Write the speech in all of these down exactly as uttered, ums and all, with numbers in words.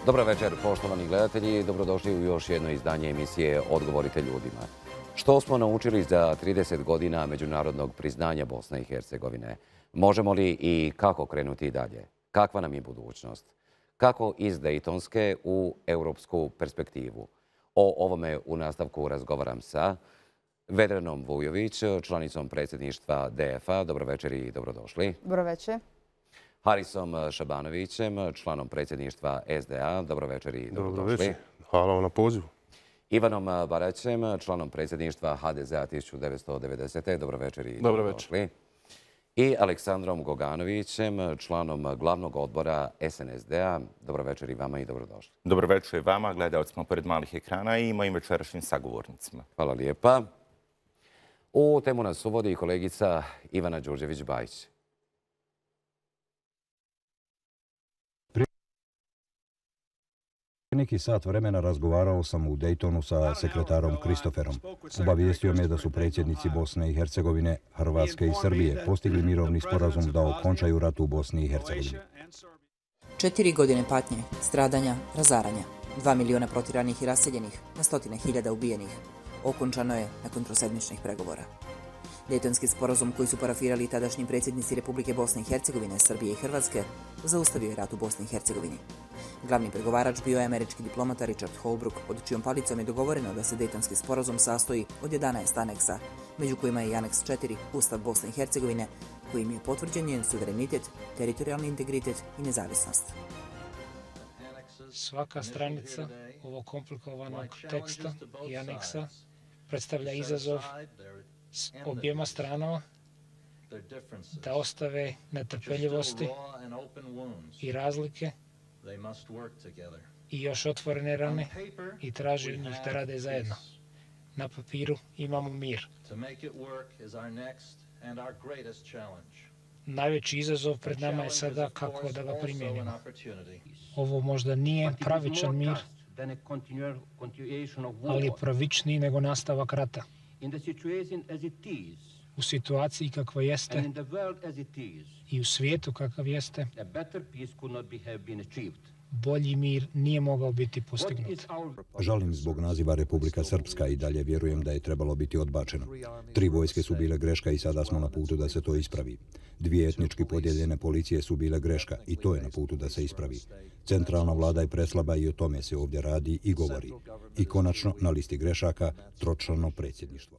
Dobar večer, poštovani gledatelji. Dobrodošli u još jedno izdanje emisije Odgovorite ljudima. Što smo naučili za trideset godina međunarodnog priznanja Bosne i Hercegovine? Možemo li i kako krenuti dalje? Kakva nam je budućnost? Kako iz Dejtonske u europsku perspektivu? O ovome u nastavku razgovaram sa Vedranom Vujović, članicom predsjedništva D F A. Dobro večer i dobrodošli. Dobro večer. Harisom Šabanovićem, članom predsjedništva S D A. Dobro večer i dobrodošli. Dobro večer. Hvala vam na pozivu. Ivanom Baraćem, članom predsjedništva H D Z A tisuću devetsto devedesete. Dobro večer i dobrodošli. I Aleksandrom Goganovićem, članom glavnog odbora S N S D A. Dobro večer i vama i dobrodošli. Dobro večer i vama, gledalcima pored malih ekrana i mojim večerašnjim sagovornicima. Hvala lijepa. U temu nas uvodi kolegica Ivana Đurđević-Bajić. Neki sat vremena razgovarao sam u Dejtonu sa sekretarom Kristoferom. Obavijestio me da su predsjednici Bosne i Hercegovine, Hrvatske i Srbije postigli mirovni sporazum da okončaju rat u Bosni i Hercegovini. Četiri godine patnje, stradanja, razaranja, dva miliona protiranih i raseljenih, na stotine hiljada ubijenih. Okončano je nakon trosedmičnih pregovora. Dejtonski sporazum koji su parafirali tadašnji predsjednici Republike Bosne i Hercegovine, Srbije i Hrvatske, zaustavio je rat u Bosni i Hercegovini. Glavni pregovarač bio je američki diplomata Richard Holbrooke, pod čijom palicom je dogovoreno da se Dejtonski sporazum sastoji od jedanaest aneksa, među kojima je i aneks četiri, Ustav Bosne i Hercegovine, kojim je potvrđen njen suverenitet, teritorijalni integritet i nezavisnost. Svaka stranica ovog komplikovanog teksta i aneksa predstavlja izazov s objema stranama da ostave netrpeljivosti i razlike i još otvorene rane i traži njih da rade zajedno. Na papiru imamo mir. Najveći izazov pred nama je sada kako da ga primijenimo. Ovo možda nije pravičan mir, ali je pravičniji nego nastavak rata. U situaciji kakva jeste i u svijetu kakav jeste, bolji mir nije mogao biti postignut. Žalim zbog naziva Republika Srpska i dalje vjerujem da je trebalo biti odbačeno. Tri vojske su bile greška i sada smo na putu da se to ispravi. Dvije etnički podijeljene policije su bile greška i to je na putu da se ispravi. Centralna vlada je preslaba i o tome se ovdje radi i govori. I konačno na listi grešaka tročlano predsjedništvo.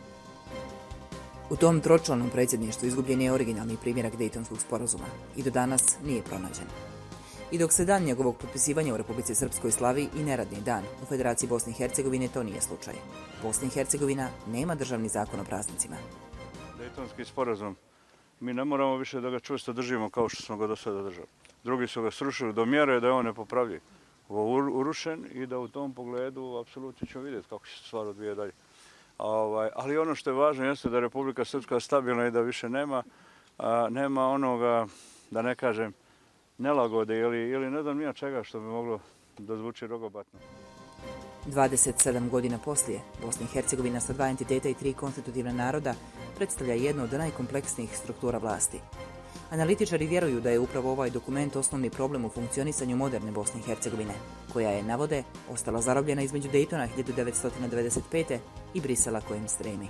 U tom tročlanom predsjedništvu izgubljen je originalni primjerak Dejtonskog sporazuma i do danas nije pronađen. I dok se dan njegovog potpisivanja u Republici Srpskoj slavi i neradni dan, u Federaciji Bosne i Hercegovine to nije slučaj. Bosna i Hercegovina nema državni zakon o praznicima. Dejtonski sporazum, mi ne moramo više da ga čvrsto držimo kao što smo ga do sada držali. Drugi su ga srušili do mjere da je on nepopravljiv, urušen i da u tom pogledu apsolutno ćemo vidjeti kako će se stvar odvije dalje. Ovaj, ali ono što je važno jeste da je Republika Srpska stabilna i da više nema, a, nema onoga, da ne kažem, nelagode ili, ili ne znam nija čega što bi moglo da zvuči rogobatno. dvadeset sedam godina poslije, Bosna i Hercegovina sa dva entiteta i tri konstitutivna naroda predstavlja jednu od najkompleksnijih struktura vlasti. Analitičari vjeruju da je upravo ovaj dokument osnovni problem u funkcionisanju moderne Bosne i Hercegovine, koja je, navode, ostala zarobljena između Dejtona hiljadu devetsto devedeset pete i Brisela kojem stremi.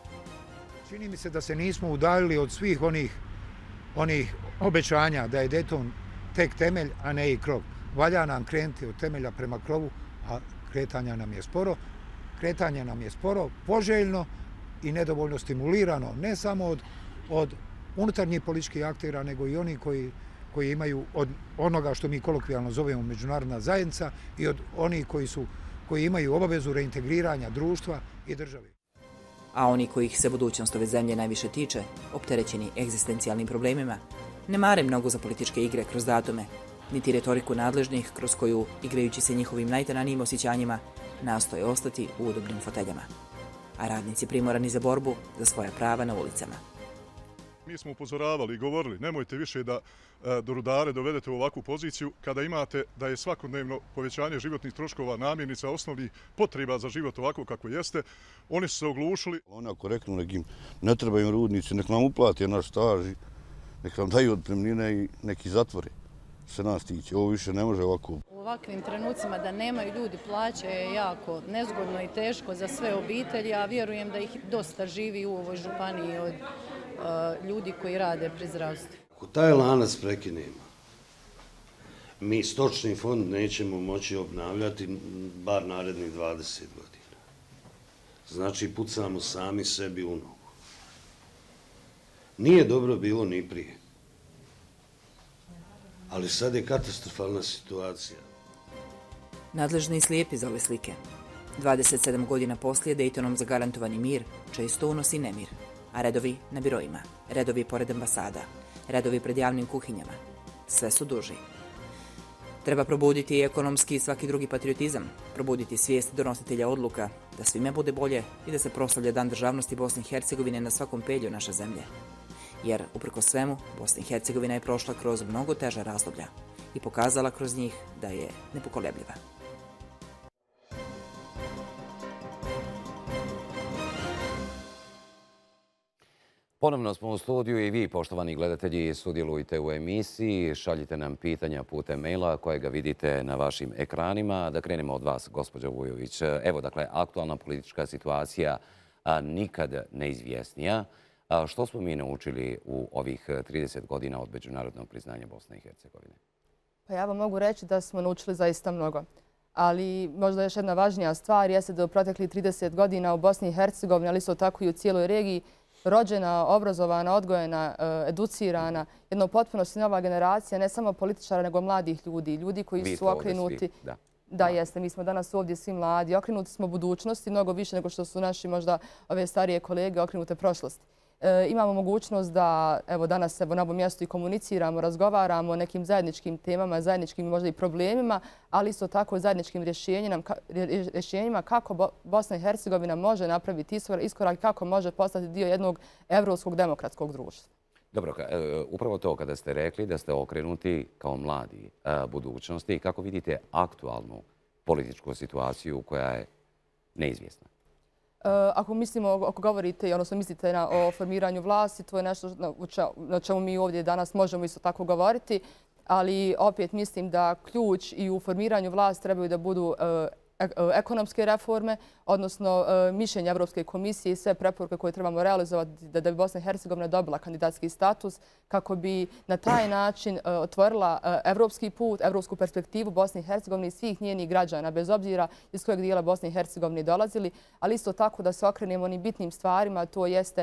Čini mi se da se nismo udaljili od svih onih, onih obećanja da je Dejton tek temelj, a ne i krov. Valja nam krenuti od temelja prema krovu, a kretanje nam je sporo. Kretanje nam je sporo, poželjno i nedovoljno stimulirano, ne samo od, od unutarnjih političkih aktera, nego i oni koji, koji imaju od onoga što mi kolokvijalno zovemo međunarodna zajednica i od onih koji, su, koji imaju obavezu reintegriranja društva i države. A oni kojih se budućnost ove zemlje najviše tiče, opterećeni egzistencijalnim problemima, ne mare mnogo za političke igre kroz datume, niti retoriku nadležnih kroz koju, igrajući se njihovim najtananijim osjećanjima, nastoje ostati u udobnim foteljama. A radnici primorani za borbu za svoja prava na ulicama. Mi smo upozoravali i govorili, nemojte više da do rudare dovedete u ovakvu poziciju kada imate da je svakodnevno povećanje životnih troškova namirnica osnovnih potreba za život ovako kako jeste. Oni su se oglušili. Oni ako reknu nekim ne trebaju rudnici, nek nam uplati naš staž, nek nam daju otpremnine i neki zatvori. se nas tiče. Ovo više ne može ovako. U ovakvim trenucima da nemaju ljudi plaće je jako nezgodno i teško za sve obitelji, a vjerujem da ih dosta živi u ovoj županiji od uh, ljudi koji rade pri zdravstvu. Ako taj lanac prekinemo, mi stočni fond nećemo moći obnavljati bar narednih dvadeset godina. Znači, pucamo sami sebi u nogu. Nije dobro bilo ni prije. Ali sad je katastrofalna situacija. Nadležni i slijepi za ove slike. dvadeset sedam godina poslije Daytonom zagarantovani mir često unosi nemir, a redovi na biroima, redovi pored ambasada, redovi pred javnim kuhinjama. Sve su duži. Treba probuditi i ekonomski i svaki drugi patriotizam, probuditi svijest donositelja odluka, da svime bude bolje i da se proslavlja Dan državnosti Bosne i Hercegovine na svakom pelju naše zemlje. Jer, uprko svemu, Bosna i Hercegovina je prošla kroz mnogo teža razdoblja i pokazala kroz njih da je nepokolebljiva. Ponovno smo u studiju i vi, poštovani gledatelji, sudjelujte u emisiji. Šaljite nam pitanja putem maila kojega vidite na vašim ekranima. Da krenemo od vas, gospođo Vujović. Evo, dakle, aktualna politička situacija nikad neizvjesnija. Što smo mi naučili u ovih trideset godina od međunarodnog priznanja Bosne i Hercegovine? Pa ja vam mogu reći da smo naučili zaista mnogo. Ali možda još jedna važnija stvar jeste da u proteklih trideset godina u Bosni i Hercegovini, ali isto tako i u cijeloj regiji, rođena, obrazovana, odgojena, educirana, jedno potpunosti nova generacija, ne samo političara, nego mladih ljudi. Ljudi koji su okrenuti... Da, jeste. Mi smo danas ovdje svi mladi. Okrenuti smo budućnosti, mnogo više nego što su naši možda ove starije kolege okrenute prošlosti. E, imamo mogućnost da evo, danas evo, na ovom mjestu i komuniciramo, razgovaramo o nekim zajedničkim temama, zajedničkim možda i problemima, ali isto tako zajedničkim rješenjima, rješenjima kako Bosna i Hercegovina može napraviti iskorak, kako može postati dio jednog evropskog demokratskog društva. Dobro, upravo to kada ste rekli da ste okrenuti kao mladi budućnosti, kako vidite aktualnu političku situaciju koja je neizvjesna? Ako mislimo, ako govorite, odnosno mislite na, o formiranju vlasti, to je nešto na čemu mi ovdje danas možemo isto tako govoriti, ali opet mislim da ključ i u formiranju vlasti trebaju da budu ekonomske reforme, odnosno mišljenje Evropske komisije i sve preporuke koje trebamo realizovati da bi Bosna i Hercegovina dobila kandidatski status kako bi na taj način otvorila evropski put, evropsku perspektivu Bosne i Hercegovine i svih njenih građana, bez obzira iz kojeg dijela Bosne i Hercegovine dolazili, ali isto tako da se okrenemo onim bitnim stvarima, to jeste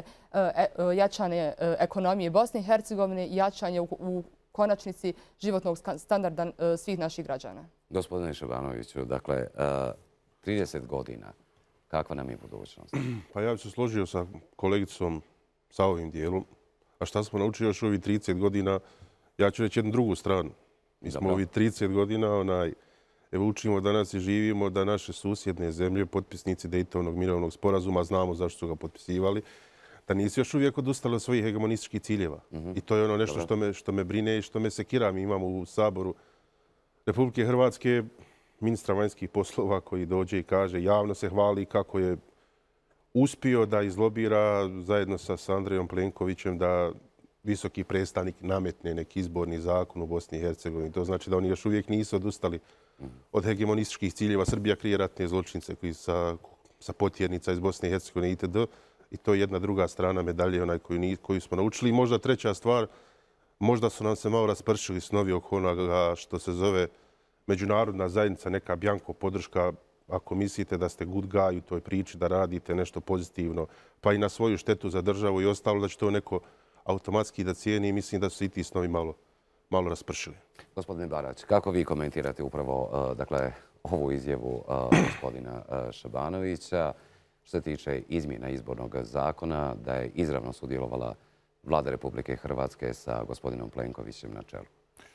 jačanje ekonomije Bosne i Hercegovine i jačanje u konačnici životnog standarda svih naših građana. Gospodine Šabanoviću, dakle, trideset godina, kakva nam je budućnost? Pa ja bih se složio sa kolegicom sa ovim dijelom. A šta smo naučili još ovih trideset godina? Ja ću reći jednu drugu stranu. Mi smo ovih trideset godina, onaj, evo učimo danas i živimo da naše susjedne zemlje, potpisnici Daytonovog mirovnog sporazuma, znamo zašto su ga potpisivali, da nisu još uvijek odustali od svojih hegemonističkih ciljeva. I to je ono nešto što me, što me brine i što me sekira. Mi imamo u Saboru Republike Hrvatske ministra vanjskih poslova koji dođe i kaže, javno se hvali kako je uspio da izlobira zajedno sa Andrejom Plenkovićem da visoki predstavnik nametne neki izborni zakon u Bosni i Hercegovini. To znači da oni još uvijek nisu odustali od hegemonističkih ciljeva. Srbija krije ratne zločince koji sa, sa potjernica iz Bosne i Hercegovine itd. I to je jedna druga strana medalje onaj koju, koju smo naučili. I možda treća stvar, možda su nam se malo raspršili snovi oko onoga što se zove međunarodna zajednica, neka bjanko podrška. Ako mislite da ste good guy u toj priči, da radite nešto pozitivno, pa i na svoju štetu za državu i ostalo, da će to neko automatski da cijeni i mislim da su i ti snovi malo, malo raspršili. Gospodine Barać, kako vi komentirate upravo dakle, ovu izjavu gospodina Šabanovića što se tiče izmjena izbornog zakona da je izravno sudjelovala Vlada Republike Hrvatske sa gospodinom Plenkovićem na čelu?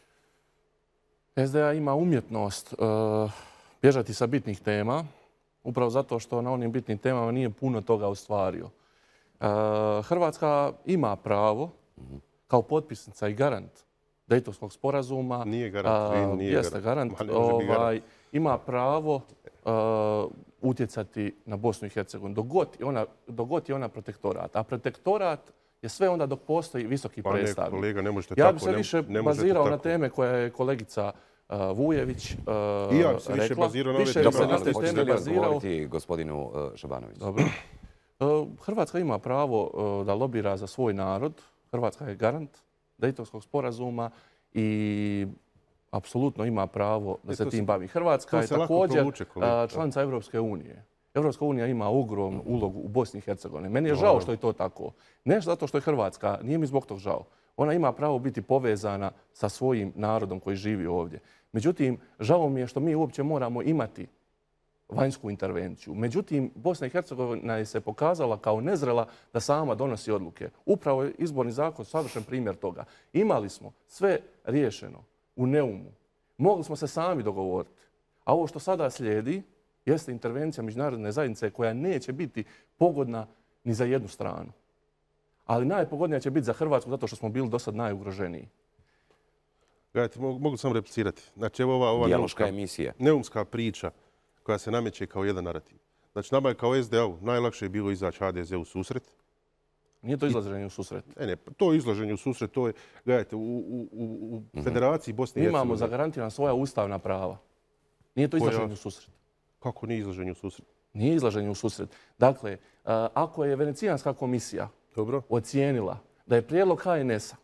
S D A ima umjetnost uh, bježati sa bitnih tema, upravo zato što na onim bitnim temama nije puno toga ostvario. Uh, Hrvatska ima pravo, kao potpisnica i garant Dejtonskog sporazuma, nije garant, uh, nije jeste garant, garant ovaj, ima pravo uh, utjecati na Bosnu i Hercegovinu, dok god je ona, dok god je ona protektorat. A protektorat je sve onda dok postoji visoki Pa ne, predstavnik. kolega, ne možete Ja tako, bi se ne- više ne možete bazirao na tako. teme koje je kolegica uh, Vujević uh, I ja bi se više rekla. bazirao na ove Više teme. bi se na Dobro, te hoćete teme li bazirao. odgovoriti gospodinu uh, Šabanoviću? Dobro. Uh, Hrvatska ima pravo uh, da lobira za svoj narod. Hrvatska je garant Dejtonskog sporazuma i apsolutno ima pravo da E, se to tim se- bavi. Hrvatska to je se lako također provuče, kolega. uh, članica Europske unije. Europska unija ima ogromnu ulogu u Bosni i Hercegovini. Meni je Dobro. žao što je to tako. Ne zato što je Hrvatska, nije mi zbog tog žao. Ona ima pravo biti povezana sa svojim narodom koji živi ovdje. Međutim, žao mi je što mi uopće moramo imati vanjsku intervenciju. Međutim, Bosna i Hercegovina je se pokazala kao nezrela da sama donosi odluke. Upravo je izborni zakon savršen primjer toga. Imali smo sve riješeno u neumu. Mogli smo se sami dogovoriti. A ovo što sada slijedi jeste intervencija međunarodne zajednice koja neće biti pogodna ni za jednu stranu. Ali najpogodnija će biti za Hrvatsku zato što smo bili do sad najugroženiji. Gledajte, mogu, mogu samo replicirati. Znači, evo ova, ova Dijaloška neumska, emisija. neumska priča koja se nameće kao jedan narativ. Znači, nama je kao S D A-u najlakše je bilo izaći H D Z u susret. Nije to izlaženje u susret. Ne, ne, to je izlaženje u susret, to je, gledajte, u, u, u, u Federaciji Bosne i Mi Hercegovine. imamo zagarantirana svoja ustavna prava. Nije to izlaženje u susret. Kako nije izlaženje u susret? Nije izlaženje u susret. Dakle, a, ako je Venecijanska komisija Dobro. ocijenila da je prijedlog H N S-a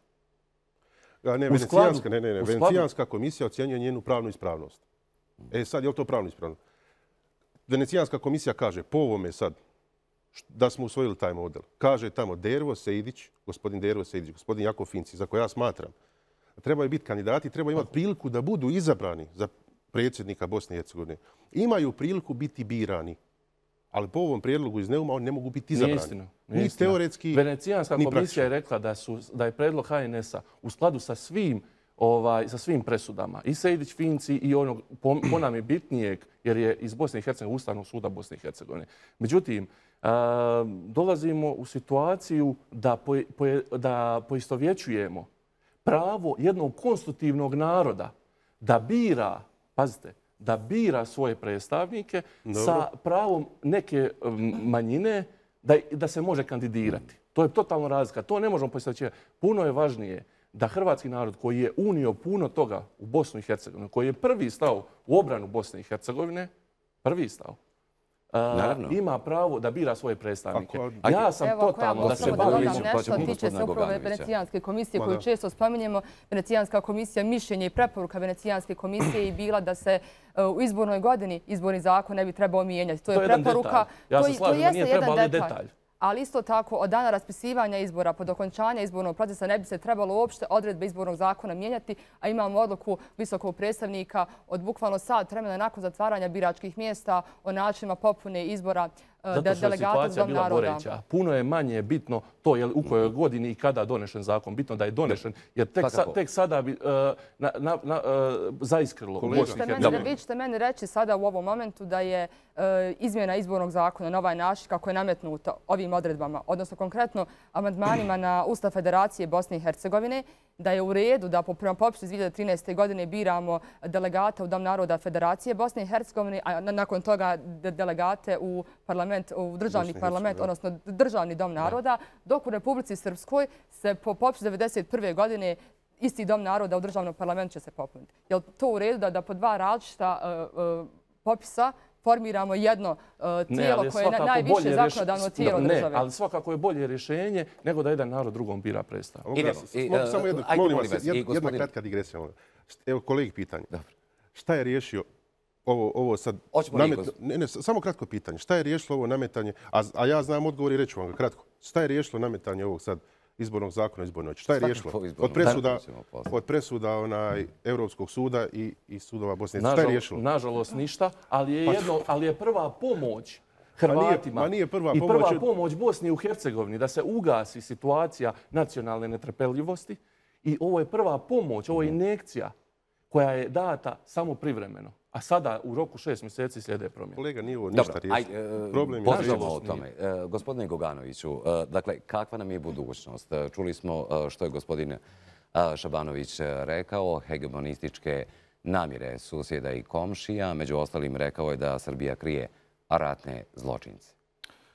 A ne, u Venecijanska, skladu- ne, ne, ne. u skladu- Venecijanska komisija ocjenjuje njenu pravnu ispravnost. E sad, je li to pravno ispravno? Venecijanska komisija kaže, po ovome sad, št- da smo usvojili taj model. Kaže tamo Dervo Sejdić, gospodin Dervo Sejdić, gospodin Jakov Finci, za koje ja smatram, da trebaju biti kandidati, treba imati priliku da budu izabrani za predsjednika Bosne i Hercegovine. Imaju priliku biti birani. Ali po ovom prijedlogu iz Neuma oni ne mogu biti izabrani. Nije istina. Nije Ni istina. teoretski, Venecijanska ni komisija praktično. je rekla da, su, da je predlog H N S-a u skladu sa svim, ovaj, sa svim presudama. I Sejdić, Finci i onog, po, po nam je bitnijeg, jer je iz Bosne i Hercegovine, Ustavnog suda Bosne i Hercegovine. Međutim, a, dolazimo u situaciju da, po, po, da poistovjećujemo pravo jednog konstitutivnog naroda da bira, pazite, da bira svoje predstavnike Dobro. sa pravom neke um, manjine da, da se može kandidirati. To je totalno razlika. To ne možemo poistovjećivati. Puno je važnije da hrvatski narod koji je unio puno toga u Bosnu i Hercegovinu, koji je prvi stao u obranu Bosne i Hercegovine, prvi stao, Naravno. ima pravo da bira svoje predstavnike. Ako- Ja sam Evo, ako ja totalno mogu da se samo da bavim... dodam pa nešto, ćemo tiče gospodina se upravo Goganovića. Venecijanske komisije Ma koju da. često spominjemo. Venecijanska komisija, mišljenje i preporuka Venecijanske komisije je bila da se uh, u izbornoj godini izborni zakon ne bi trebao mijenjati. To je, To je jedan preporuka. detalj. Ja se to, slažem to da jeste nije jedan trebao, ali je detalj. detalj. Ali isto tako, od dana raspisivanja izbora, pod okončanja izbornog procesa, ne bi se trebalo uopšte odredbe izbornog zakona mijenjati, a imamo odluku visokog predstavnika od bukvalno sat vremena nakon zatvaranja biračkih mjesta o načinima popune izbora uh, Zato što je delegata za situacija dom bila naroda. goreća. Puno je manje bitno to je li u kojoj godini i kada donešen zakon. Bitno da je donešen, jer tek, sa, Svakako. tek sada bi uh, na, na, na, uh, zaiskrilo u Kolega. Bosni i Ćete meni, Hercegovini. vi ćete meni reći sada u ovom momentu da je e, izmjena izbornog zakona na ovaj način kako je nametnuta ovim odredbama, odnosno konkretno amandmanima na Ustav Federacije Bosne i Hercegovine, da je u redu da po prema popisu iz dvije hiljade trinaeste. godine biramo delegata u Dom naroda Federacije Bosne i Hercegovine, a na- nakon toga de- delegate u parlament, u državni Bosne i parlament, Hercegovine. odnosno državni Dom naroda, dok u Republici Srpskoj se po popisu devedeset prve. godine isti Dom naroda u državnom parlamentu će se popuniti. Je li to u redu da, da po dva različita uh, uh, popisa formiramo jedno uh, tijelo ali je koje je na- svakako najviše bolje rješ- zakonodavno tijelo Ne, države? ali svakako je bolje rješenje nego da jedan narod drugom bira predstavnika. Mogu ja Idemo. s- I, mogu e, samo jedno, ajde, molim molim vas, vas, jed- i jedna gospodin- kratka digresija. molim vas. Evo, kolegi pitanje. Dobro. Šta je riješio ovo, ovo sad... Hoćemo li, namet- gos- ne, ne, samo kratko pitanje. Šta je riješilo ovo nametanje, a, a ja znam odgovor i reću vam ga kratko. Šta je riješilo nametanje ovog sad izbornog zakona izbornoj noći? Šta je Svakako riješilo? izbornog Od presuda, zakona ćemo poslije. od presuda onaj, Europskog suda i, i sudova Bosne i Hercegovine. Šta je Nažal- riješilo? Nažalost ništa, ali je, Pa- jedno, ali je prva pomoć Ma nije- Hrvatima ma nije prva i pomoć prva od- pomoć Bosni u Hercegovini da se ugasi situacija nacionalne netrpeljivosti i ovo je prva pomoć, ovo je injekcija koja je data samo privremeno. A sada u roku šest mjeseci slijede promjene. Kolega, nije ovo ništa Dobro, riješilo. ajde, Problem je pođemo riješio. o tome. E, Gospodine Goganoviću, e, dakle, kakva nam je budućnost? E, Čuli smo e, što je gospodin e, Šabanović e, rekao, hegemonističke namjere susjeda i komšija. Među ostalim rekao je da Srbija krije ratne zločince.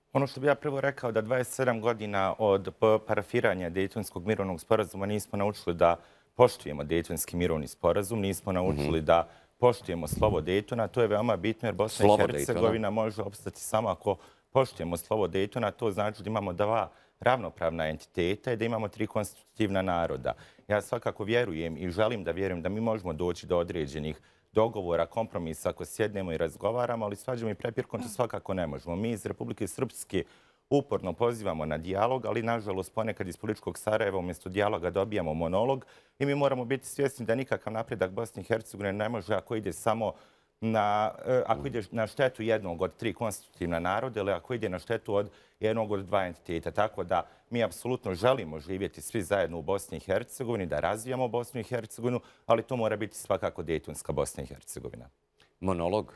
Ono što bi ja prvo rekao da dvadeset sedam godina od parafiranja Dejtonskog mirovnog sporazuma nismo naučili da poštujemo Dejtonski mirovni sporazum, nismo naučili da poštujemo slovo Dejtona. To je veoma bitno jer Bosna i Hercegovina može opstati samo ako poštujemo slovo Dejtona. To znači da imamo dva ravnopravna entiteta i da imamo tri konstitutivna naroda. Ja svakako vjerujem i želim da vjerujem da mi možemo doći do određenih dogovora, kompromisa ako sjednemo i razgovaramo, ali svađom i prepirkom to svakako ne možemo. Mi iz Republike Srpske uporno pozivamo na dijalog, ali nažalost ponekad iz političkog Sarajeva umjesto dijaloga dobijamo monolog i mi moramo biti svjesni da nikakav napredak Bosne i Hercegovine ne može ako ide samo na, ako ide na štetu jednog od tri konstitutivna naroda ili ako ide na štetu od jednog od dva entiteta. Tako da mi apsolutno želimo živjeti svi zajedno u Bosni i Hercegovini, da razvijamo Bosnu i Hercegovinu, ali to mora biti svakako Dejtonska Bosna i Hercegovina. Monolog?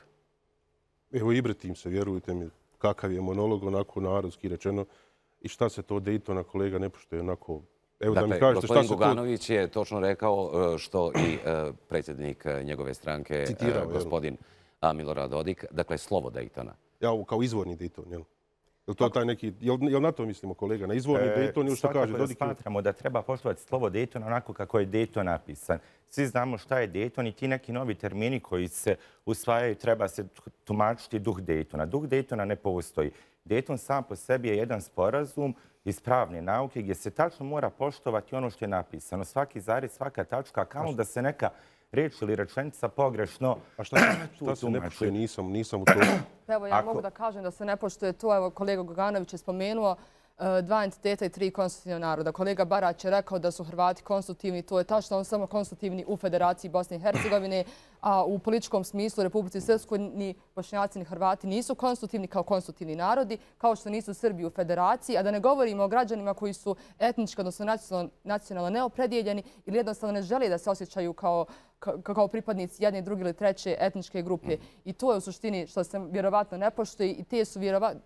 Evo, ibretim se, vjerujte mi, kakav je monolog, onako narodski rečeno, i šta se to Dejtona, kolega, ne poštuje onako. Evo, dakle, da mi kažete, gospodin Guganović je točno rekao što i predsjednik njegove stranke, citirao, gospodin Milorad Dodik, dakle, slovo Dejtona. Ja, kao izvorni Dejton, jel? Jel to taj neki, jel na to mislimo, kolega, na izvorni Dejton ili što kaže Dodik? Svakako da smatramo da treba poštovati slovo Dejton onako kako je Dejton napisan. Svi znamo šta je Dejton i ti neki novi termini koji se usvajaju treba se tumačiti duh Dejtona. Duh Dejtona ne postoji. Dejton sam po sebi je jedan sporazum iz pravne nauke gdje se tačno mora poštovati ono što je napisano. Svaki zarez, svaka tačka, kamo da se neka reč ili rečenica pogrešno... A šta se ne poštuje? Nisam u to... Evo, ja mogu da kažem da se ne poštuje to. Evo, kolega Guganović je spomenuo dva entiteta i tri konstitutivna naroda. Kolega Barać je rekao da su Hrvati konstitutivni. To je tačno, on samo konstitutivni u Federaciji Bosne i Hercegovine, a u političkom smislu Republici Srpskoj ni Bošnjaci ni Hrvati nisu konstitutivni kao konstitutivni narodi, kao što nisu Srbi u Federaciji, a da ne govorimo o građanima koji su etnički, odnosno nacionalno neopredijeljeni ili jednostavno ne žele da se osjećaju kao kao pripadnici jedne, druge ili treće etničke grupe. I to je u suštini što se vjerovatno ne poštuje i te su vjerovatno,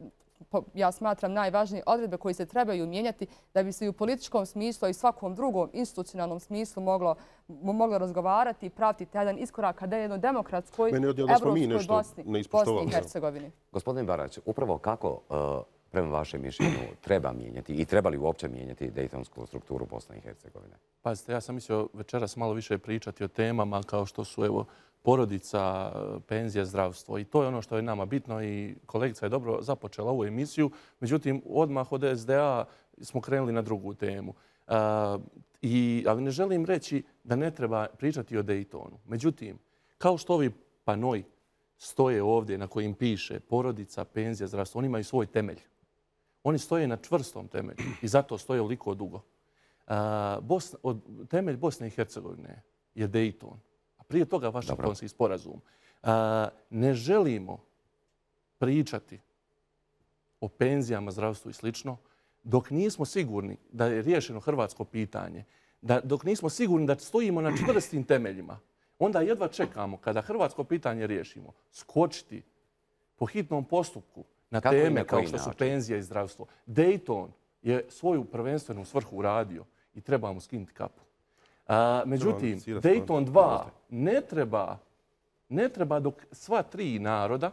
ja smatram, najvažnije odredbe koje se trebaju mijenjati da bi se i u političkom smislu i svakom drugom institucionalnom smislu moglo, moglo razgovarati i pratiti jedan iskorak kada je jedno demokratskoj evropskoj Bosni, Bosni i Hercegovini. Gospodin Barać, upravo kako prema vašem mišljenju treba mijenjati i treba li uopće mijenjati dejtonsku strukturu Bosne i Hercegovine? Pazite, ja sam mislio večeras malo više pričati o temama kao što su evo porodica, penzija, zdravstvo. I to je ono što je nama bitno i kolegica je dobro započela ovu emisiju. Međutim, odmah od S D A smo krenuli na drugu temu. I, ali ne želim reći da ne treba pričati o Dejtonu. Međutim, kao što ovi panoji stoje ovdje na kojim piše porodica, penzija, zdravstvo, oni imaju svoj temelj. Oni stoje na čvrstom temelju i zato stoje oliko dugo. Bosna, od, temelj Bosne i Hercegovine je Dejton. Prije toga Vašingtonski sporazum. Ne želimo pričati o penzijama, zdravstvu i slično dok nismo sigurni da je riješeno hrvatsko pitanje, da, dok nismo sigurni da stojimo na čvrstim temeljima. Onda jedva čekamo kada hrvatsko pitanje riješimo skočiti po hitnom postupku na Kako teme kao što su penzija i zdravstvo. Dejton je svoju prvenstvenu svrhu uradio i treba mu skinuti kapu. A, međutim, Dejton dva ne treba, ne treba dok sva tri naroda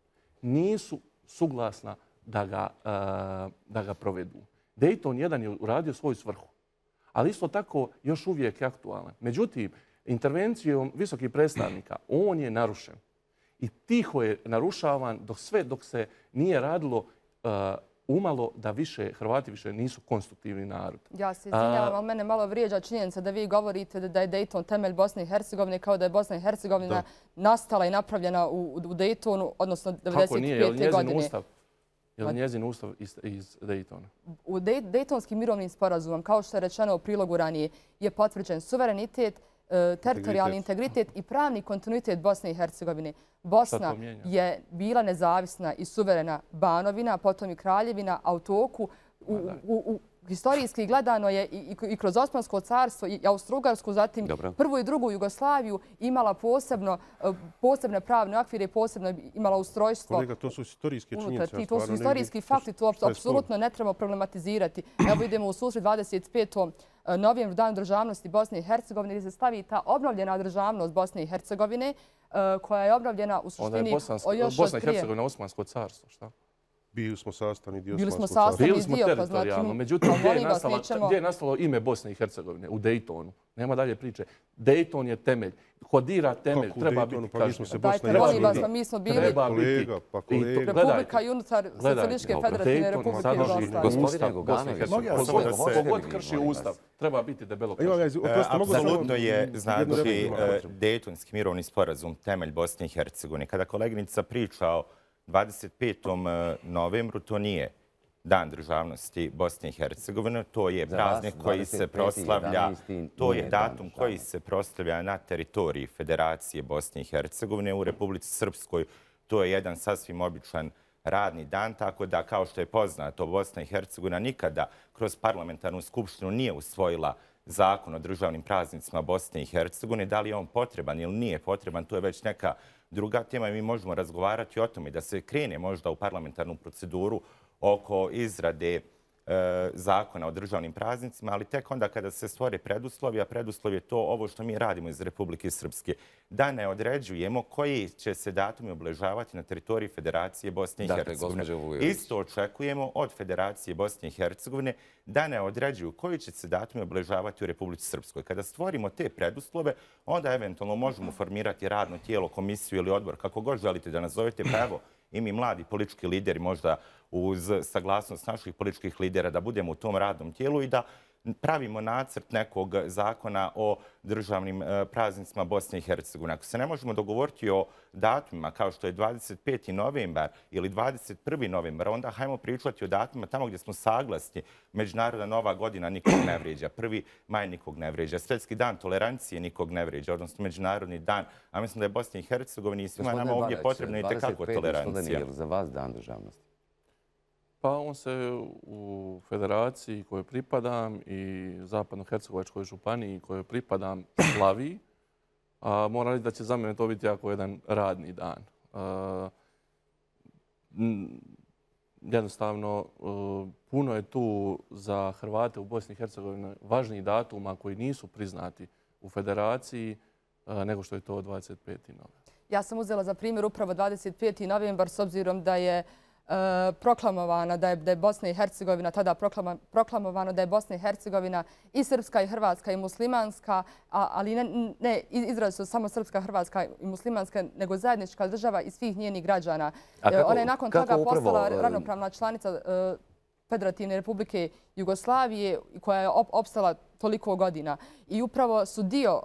nisu suglasna da ga, a, da ga provedu. Dejton jedan je uradio svoju svrhu, ali isto tako još uvijek je aktualan. Međutim, intervencijom visokih predstavnika on je narušen. I tiho je narušavan dok sve dok se nije radilo uh, umalo da više Hrvati više nisu konstruktivni narod. Ja se izvinjavam, ali mene malo vrijeđa činjenica da vi govorite da je Dejton temelj Bosne i Hercegovine kao da je Bosna i Hercegovina da. nastala i napravljena u, u Dejtonu, odnosno devedeset pete godine. Kako nije? Je li njezin ustav? Je li njezin ustav iz, iz Dejtona? U Dejtonskim mirovnim sporazumom, kao što je rečeno u prilogu ranije, je potvrđen suverenitet, teritorijalni integritet i pravni kontinuitet Bosne i Hercegovine. Bosna je bila nezavisna i suverena Banovina, potom i Kraljevina, a u toku, u, u, u, historijski gledano je i, i, i kroz Osmansko carstvo i Austro-Ugarsku, zatim Dobro. prvu i drugu Jugoslaviju imala posebno, posebne pravne okvire, posebno imala ustrojstvo. Kolega, to su historijske činjenice. To su historijski fakti, to apsolutno ne treba problematizirati. Evo idemo u susret dvadeset petom novembru, danu državnosti Bosne i Hercegovine, gdje se stavi ta obnovljena državnost Bosne i Hercegovine, koja je obnovljena u suštini o još od prije. Bosna i Hercegovina, Osmansko carstvo, šta? Bili smo sastavni dio. Bili smo sastavni dio. Bili smo teritorijalno. Međutim, gdje je nastalo ime Bosne i Hercegovine? U Daytonu. Nema dalje priče. Dayton je temelj. Kodira temelj. Treba biti kažnjen. Dajte, molim vas, mi smo bili Republika i unutar Socijalističke federativne Republike Jugoslavije. Gospodine Goganović, kogod krši ustav, treba biti debelo kažnjen. Apsolutno je, znači, Daytonski mirovni sporazum temelj Bosne i Hercegovine. Kada koleginica priča o dvadeset petom novembru, to nije Dan državnosti Bosne i Hercegovine, to je praznik koji se proslavlja, to je datum koji se proslavlja na teritoriji Federacije Bosne i Hercegovine. U Republici Srpskoj to je jedan sasvim običan radni dan, tako da, kao što je poznato, Bosna i Hercegovina nikada kroz parlamentarnu skupštinu nije usvojila zakon o državnim praznicima Bosne i Hercegovine. Da li je on potreban ili nije potreban, to je već neka druga tema i mi možemo razgovarati o tome da se krene možda u parlamentarnu proceduru oko izrade zakona o državnim praznicima, ali tek onda kada se stvore preduslovi, a preduslov je to ovo što mi radimo iz Republike Srpske, da ne određujemo koji će se datumi obeležavati na teritoriji Federacije Bosne i Hercegovine. Isto očekujemo od Federacije Bosne i Hercegovine da ne određuju koji će se datumi obeležavati u Republici Srpskoj. Kada stvorimo te preduslove, onda eventualno možemo formirati radno tijelo, komisiju ili odbor, kako god želite da nazovete, pa evo, i mi mladi politički lideri možda uz saglasnost naših političkih lidera da budemo u tom radnom tijelu i da pravimo nacrt nekog zakona o državnim praznicima Bosne i Hercegovine. Ako se ne možemo dogovoriti o datumima kao što je dvadeset peti novembar ili dvadeset prvi novembar, onda hajmo pričati o datumima tamo gdje smo saglasni. Međunarodna nova godina nikog ne vrijeđa, prvi maj nikog ne vrijeđa, Svjetski dan tolerancije nikog ne vrijeđa, odnosno Međunarodni dan. A mislim da je Bosni i Hercegovini i svima nama ovdje potrebno i tekako tolerancija. Je li za vas dan državnosti? Pa on se u federaciji kojoj pripadam i Zapadno-Hercegovačkoj županiji kojoj pripadam slavi. A moram reći da će za mene to biti jako jedan radni dan. A, jednostavno, puno je tu za Hrvate u Bosni i Hercegovini važnijih datuma koji nisu priznati u federaciji nego što je to dvadeset peti novembar. Ja sam uzela za primjer upravo dvadeset peti novembar s obzirom da je proklamovana da je, da je Bosna i Hercegovina, tada proklamovano da je Bosna i Hercegovina i srpska i hrvatska i muslimanska, ali ne, ne izrazi su samo srpska, hrvatska i muslimanska, nego zajednička država i svih njenih građana. Kako, Ona je nakon toga upravo postala ravnopravna članica Federativne Republike Jugoslavije koja je op opstala toliko godina. I upravo su dio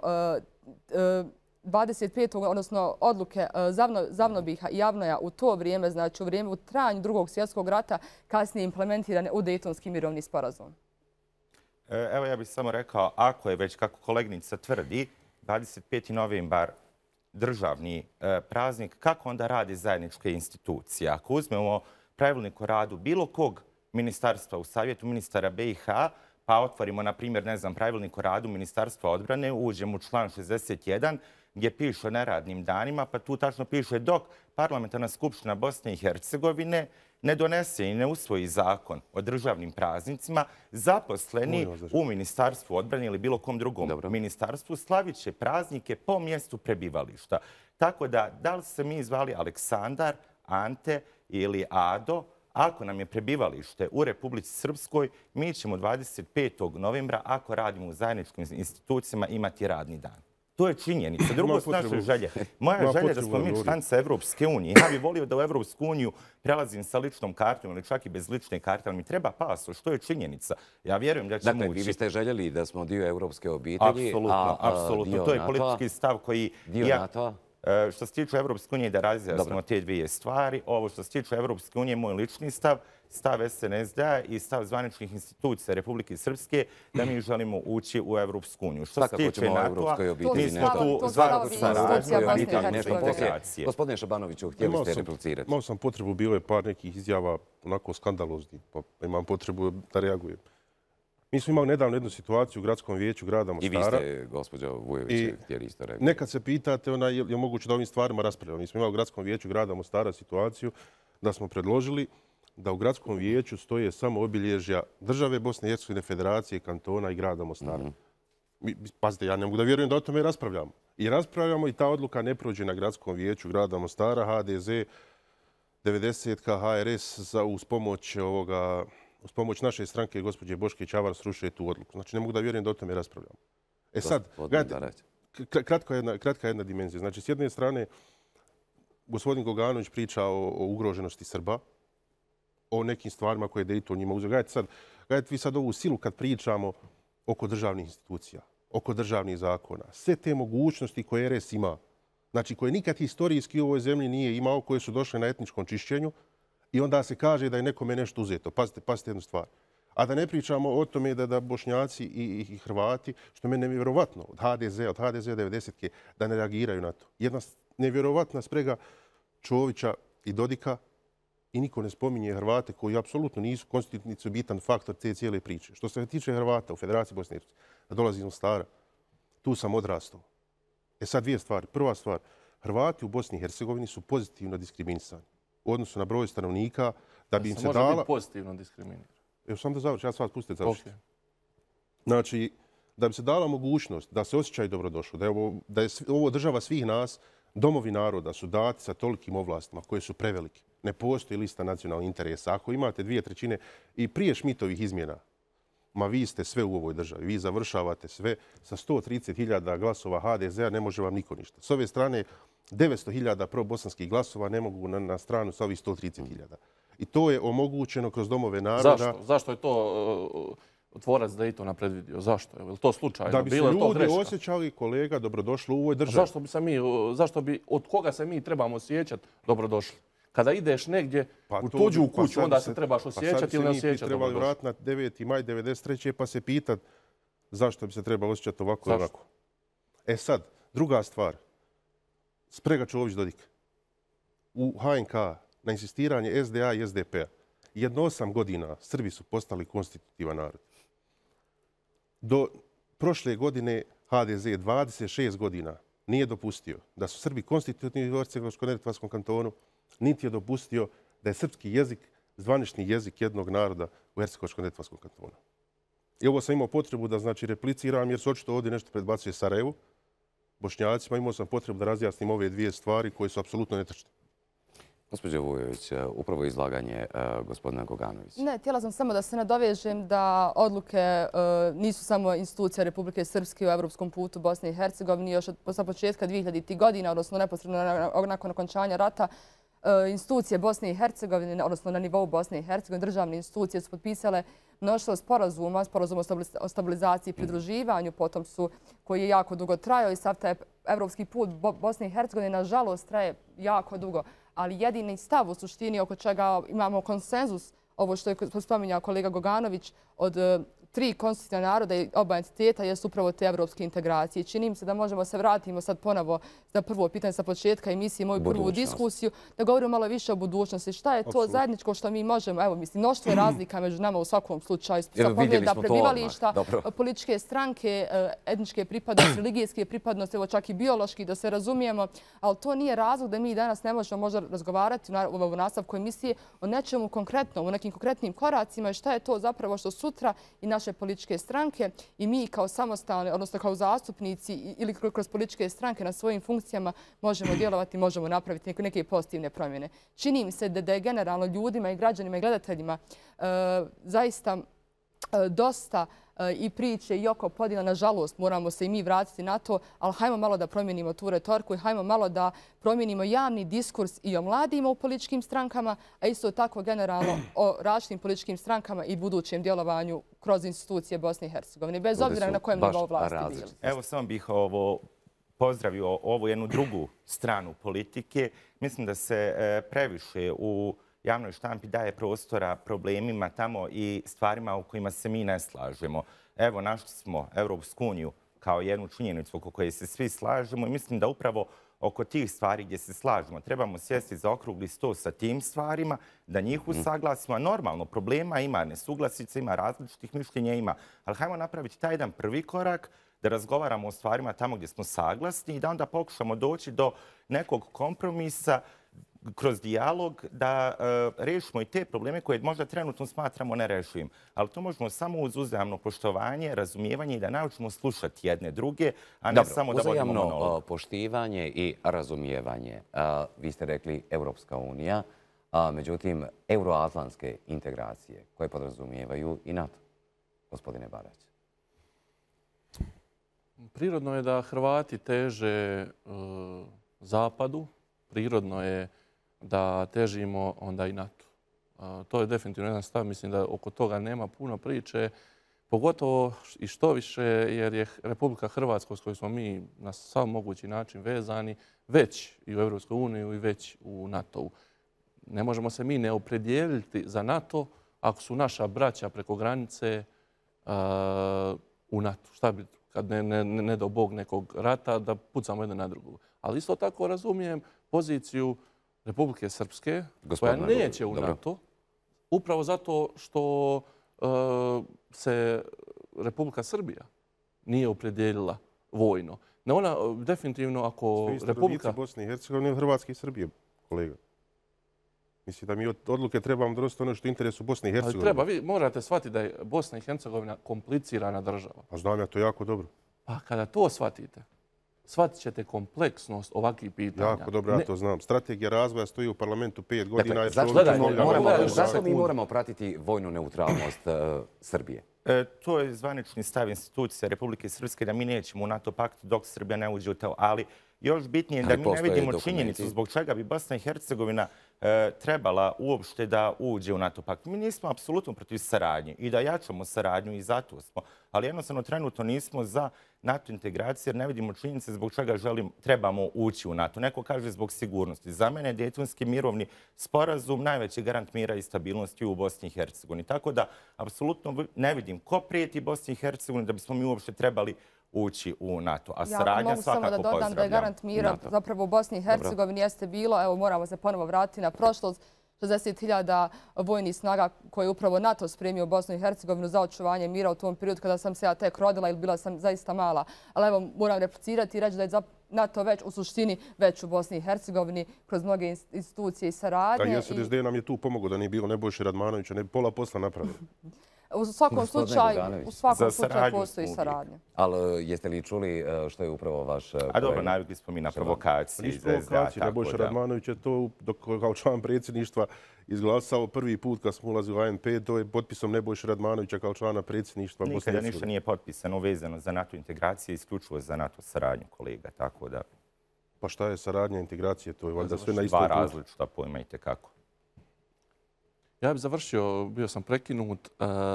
dvadeset petog odnosno odluke Zavnobiha i Javnoja u to vrijeme, znači u vrijeme u trajanju drugog svjetskog rata, kasnije implementirane u Daytonski mirovni sporazum. Evo ja bih samo rekao, ako je već, kako koleginica tvrdi, dvadeset peti novembar državni praznik, kako onda radi zajedničke institucije? Ako uzmemo pravilnik o radu bilo kog ministarstva u savjetu ministara B i H, pa otvorimo, na primjer, ne znam, pravilnik o radu Ministarstva odbrane, uđemo u član šezdeset jedan, gdje piše o neradnim danima, pa tu tačno piše dok Parlamentarna skupština Bosne i Hercegovine ne donese i ne usvoji zakon o državnim praznicima, zaposleni u Ministarstvu odbrane ili bilo kom drugom Dobro. ministarstvu slavit će praznike po mjestu prebivališta. Tako da, da li se mi zvali Aleksandar, Ante ili Ado, ako nam je prebivalište u Republici Srpskoj, mi ćemo dvadeset petog novembra, ako radimo u zajedničkim institucijama, imati radni dan. To je činjenica. Drugo su naše želje. Moja želja je da smo mi članica Evropske unije. Ja bih volio da u Evropsku uniju prelazim sa ličnom kartom ili čak i bez lične karte, ali mi treba pasoš. Što je činjenica? Ja vjerujem da ćemo dakle, ući. Vi biste željeli da smo dio evropske obitelji, apsolutno, a, a apsolutno. dio to je NATO-a? politički stav koji... Dio ja, NATO-a? Što se tiče Evropske unije, da razjasnimo te dvije stvari. Ovo što se tiče Evropske unije, moj lični stav, stav S N S D-a i stav zvaničnih institucija Republike Srpske, da mi želimo ući u Evropsku uniju. Što se tiče NATO-a, mi smo tu zvako saradnje. Gospodine Šabanoviću, htjeli ste replicirati. Imao sam potrebu, bilo je par nekih izjava onako skandaloznih, pa imam potrebu da reagujem. Mi smo imali nedavno jednu situaciju u gradskom vijeću grada Mostara. I vi ste, gospođo Vujović, htjeli isto reći. Nekad se pitate ona, je li moguće da ovim stvarima raspravljamo. Mi smo imali u gradskom vijeću grada Mostara situaciju da smo predložili da u gradskom vijeću stoje samo obilježja države Bosne i Hercegovine, Federacije, kantona i grada Mostara. Mm-hmm. Pazite, ja ne mogu da vjerujem da o tome raspravljamo. I raspravljamo i ta odluka ne prođe na gradskom vijeću grada Mostara. H D Z devedesetka H R S za, uz, pomoć ovoga, uz pomoć naše stranke gospođe Boške Čavar srušuje tu odluku. Znači ne mogu da vjerujem da o tome raspravljamo. E sad, gledajte, kratka jedna, kratka jedna dimenzija. Znači s jedne strane gospodin Goganović priča o, o ugroženosti Srba, o nekim stvarima koje je Dayton njima uzeo. Gledajte sad, gledajte vi sad ovu silu kad pričamo oko državnih institucija, oko državnih zakona. Sve te mogućnosti koje R S ima, znači koje nikad historijski u ovoj zemlji nije imao, koje su došle na etničkom čišćenju i onda se kaže da je nekome nešto uzeto. Pazite, pazite jednu stvar. A da ne pričamo o tome da, da Bošnjaci i, i Hrvati, što meni je nevjerovatno, od H D Z, od H D Z devedesetke, da ne reagiraju na to. Jedna nevjerovatna sprega Čovića i Dodika i niko ne spominje Hrvate koji apsolutno nisu konstitutivni bitan faktor te cijele priče. Što se tiče Hrvata u Federaciji Bosne i Hercegovine, da dolazim iz Mostara, tu sam odrastao. E sad dvije stvari. Prva stvar, Hrvati u Bosni i Hercegovini su pozitivno diskriminisani u odnosu na broj stanovnika da bi im se dala... Može biti pozitivno diskriminisani. Evo sam da završi, ja sam vas pustite završiti. Znači, da bi se dala mogućnost da se osjećaju dobrodošlo, da je ovo, da je ovo država svih nas, domovi naroda su dati sa tolikim ovlastima koje su prevelike. Ne postoji lista nacionalnih interesa. Ako imate dvije trećine i prije Šmitovih izmjena, ma vi ste sve u ovoj državi. Vi završavate sve sa sto trideset hiljada glasova H D Z-a, ne može vam niko ništa. S ove strane, devetsto hiljada pro-bosanskih glasova ne mogu na, na stranu sa ovih sto trideset hiljada. I to je omogućeno kroz domove naroda. Zašto? Zašto je to uh, tvorac Daytona predvidio? Zašto? Je li to slučajno? Da bi se ljudi osjećali, kolega, dobrodošli u ovoj državi. A zašto bi se mi, zašto bi, od koga se mi trebamo osjećati dobrodošli? Kada ideš negdje pa u tuđu to, kuću, pa onda se, se trebaš osjećati pa ili ne osjećati. Pa sad se mi trebali vratiti na deveti maj devedeset treće pa se pitati zašto bi se trebalo osjećati ovako i ovako. E sad, druga stvar. Sprega Čović-Dodik. U H N K na insistiranje S D A i S D P-a. Jedno osam godina Srbi su postali konstitutivan narod. Do prošle godine H D Z dvadeset šest godina nije dopustio da su Srbi konstitutivni u Hercegovačko-neretvanskom kantonu, niti je dopustio da je srpski jezik zvanični jezik jednog naroda u Hercegovačko-neretvanskom kantonu. I ovo sam imao potrebu da znači repliciram jer se očito ovdje nešto predbacuje Sarajevu, Bošnjacima. Imao sam potrebu da razjasnim ove dvije stvari koje su apsolutno netačne. Gospođo Vujović, upravo izlaganje uh, gospodina Goganovića. Ne, htjela sam samo da se nadovežem da odluke uh, nisu samo institucija Republike Srpske u evropskom putu Bosne i Hercegovine. Još od sa početka dvehiljaditih godina, odnosno neposredno nakon okončanja rata, uh, institucije Bosne i Hercegovine, odnosno na nivou Bosne i Hercegovine, državne institucije su potpisale mnoštvo sporazuma, sporazum o stabilizaciji i pridruživanju, potom su, koji je jako dugo trajao i sav taj evropski put Bosne i Hercegovine, nažalost, traje jako dugo. Ali jedini stav u suštini oko čega imamo konsenzus, ovo što je spominjao kolega Goganović, od tri konstitutivna naroda i oba entiteta je upravo te evropske integracije. Čini mi se da možemo se vratimo sad ponovo za prvo pitanje sa početka emisije, moju prvu diskusiju, da govorimo malo više o budućnosti. Šta je to zajedničko što mi možemo, evo mislim, mnoštvo je razlika među nama u svakom slučaju. Sa pogleda prebivališta, političke stranke, etničke pripadnosti, religijske pripadnosti, evo čak i biološki, da se razumijemo, ali to nije razlog da mi danas ne možemo možda razgovarati u nastavku emisije o nečemu konkretnom, o nekim konkretnim koracima i šta je to zapravo što sutra i naše političke stranke i mi kao samostalni, odnosno kao zastupnici ili kroz političke stranke na svojim funkcijama možemo djelovati, možemo napraviti neke pozitivne promjene. Čini mi se da je generalno ljudima i građanima i gledateljima zaista dosta i priče i oko podjela. Nažalost, moramo se i mi vratiti na to, ali hajmo malo da promijenimo tu retorku i hajmo malo da promijenimo javni diskurs i o mladima u političkim strankama, a isto tako generalno o različitim političkim strankama i budućem djelovanju kroz institucije Bosne i Hercegovine, bez obzira na kojem nivou vlasti bili. Evo, samo bih ovo pozdravio ovu jednu drugu stranu politike. Mislim da se previše u javnoj štampi daje prostora problemima tamo i stvarima u kojima se mi ne slažemo. Evo, našli smo Evropsku uniju kao jednu činjenicu oko koje se svi slažemo i mislim da upravo oko tih stvari gdje se slažemo trebamo sjesti za okrugli sto sa tim stvarima, da njih usaglasimo. Normalno, problema ima, nesuglasica ima, različitih mišljenja ima, ali hajmo napraviti taj jedan prvi korak da razgovaramo o stvarima tamo gdje smo saglasni i da onda pokušamo doći do nekog kompromisa kroz dijalog da uh, rešimo i te probleme koje možda trenutno smatramo nerešivim. Ali to možemo samo uz uzajamno poštovanje, razumijevanje i da naučimo slušati jedne druge, a ne Dobro, samo da vodimo monolog. Uzajamno poštivanje i razumijevanje. Uh, vi ste rekli Evropska unija, Međutim, euroatlantske integracije koje podrazumijevaju i NATO. Gospodine Barać. Prirodno je da Hrvati teže zapadu. Prirodno je da težimo onda i NATO. To je definitivno jedan stav. Mislim da oko toga nema puno priče. Pogotovo i što više, jer je Republika Hrvatska s kojoj smo mi na sav mogući način vezani već i u Europskoj uniji i već u NATO-u. Ne možemo se mi ne opredijeliti za NATO ako su naša braća preko granice u NATO. Šta bi kad ne, ne, ne do Bog nekog rata da pucamo jedno na drugu. Ali isto tako razumijem poziciju Republike Srpske koja neće u NATO upravo zato što uh, se Republika Srbija nije opredijelila vojno. Ne, ona definitivno ako Republika... Bosne i Hercegovine, Hrvatske i Srbije, kolega. Mislim da mi od odluke trebamo donositi ono što je interesu Bosne i Hercegovine. Ali treba, vi morate shvatiti da je Bosna i Hercegovina komplicirana država. A znam ja to jako dobro. Pa kada to shvatite, shvatit ćete kompleksnost ovakvih pitanja. Jako dobro, ja to znam. Strategija razvoja stoji u parlamentu pet godina. Dakle, zašto mi moramo pratiti vojnu neutralnost Srbije? To je zvanični stav institucije Republike Srpske da mi nećemo u NATO pakt dok Srbija ne uđe u to. Ali još bitnije je da mi ne vidimo činjenicu zbog čega bi Bosna i Hercegovina trebala uopšte da uđe u NATO pakt. Mi nismo apsolutno protiv saradnje i da jačamo saradnju i zato smo. Ali jednostavno trenutno nismo za NATO integracije jer ne vidimo činjenice zbog čega želim, trebamo ući u NATO. Neko kaže zbog sigurnosti. Za mene je Dejtonski mirovni sporazum najveći garant mira i stabilnosti u Bosni i Hercegovini. Tako da apsolutno ne vidim ko prijeti Bosni i Hercegovini da bismo mi uopšte trebali ući u NATO. A saradnja svakako pozdravljam. Ja mogu samo da dodam da je garant mira zapravo u Bosni i Hercegovini jeste bilo, evo moramo se ponovo vratiti na prošlost, šezdeset hiljada vojnih snaga koje je upravo NATO spremio u Bosnu i Hercegovinu za očuvanje mira u tom periodu kada sam se ja tek rodila ili bila sam zaista mala. Ali evo moram replicirati i reći da je NATO već u suštini već u Bosni i Hercegovini kroz mnoge institucije i saradnje. A J S D S D nam je tu pomogao da nije bilo Nebojše Radmanovića, ne pola posla napravili. U svakom slučaju, u svakom slučaju postoji saradnja. Ali jeste li čuli što je upravo vaš... A dobro, navikli smo mi na provokacije. Nisu provokacije, Nebojša Radmanović je to kao član predsjedništva izglasao prvi put kad smo ulazili u A N P, to je potpisom Nebojša Radmanovića kao člana predsjedništva Bosne i Hercegovine. Nikada ništa nije potpisano vezano za NATO integracije, isključivo za NATO saradnju, kolega, tako da... Pa šta je saradnja integracije? To je valjda sve na istoj putu. Dva različita pojma i tekako. Ja bih završio, bio sam prekinut,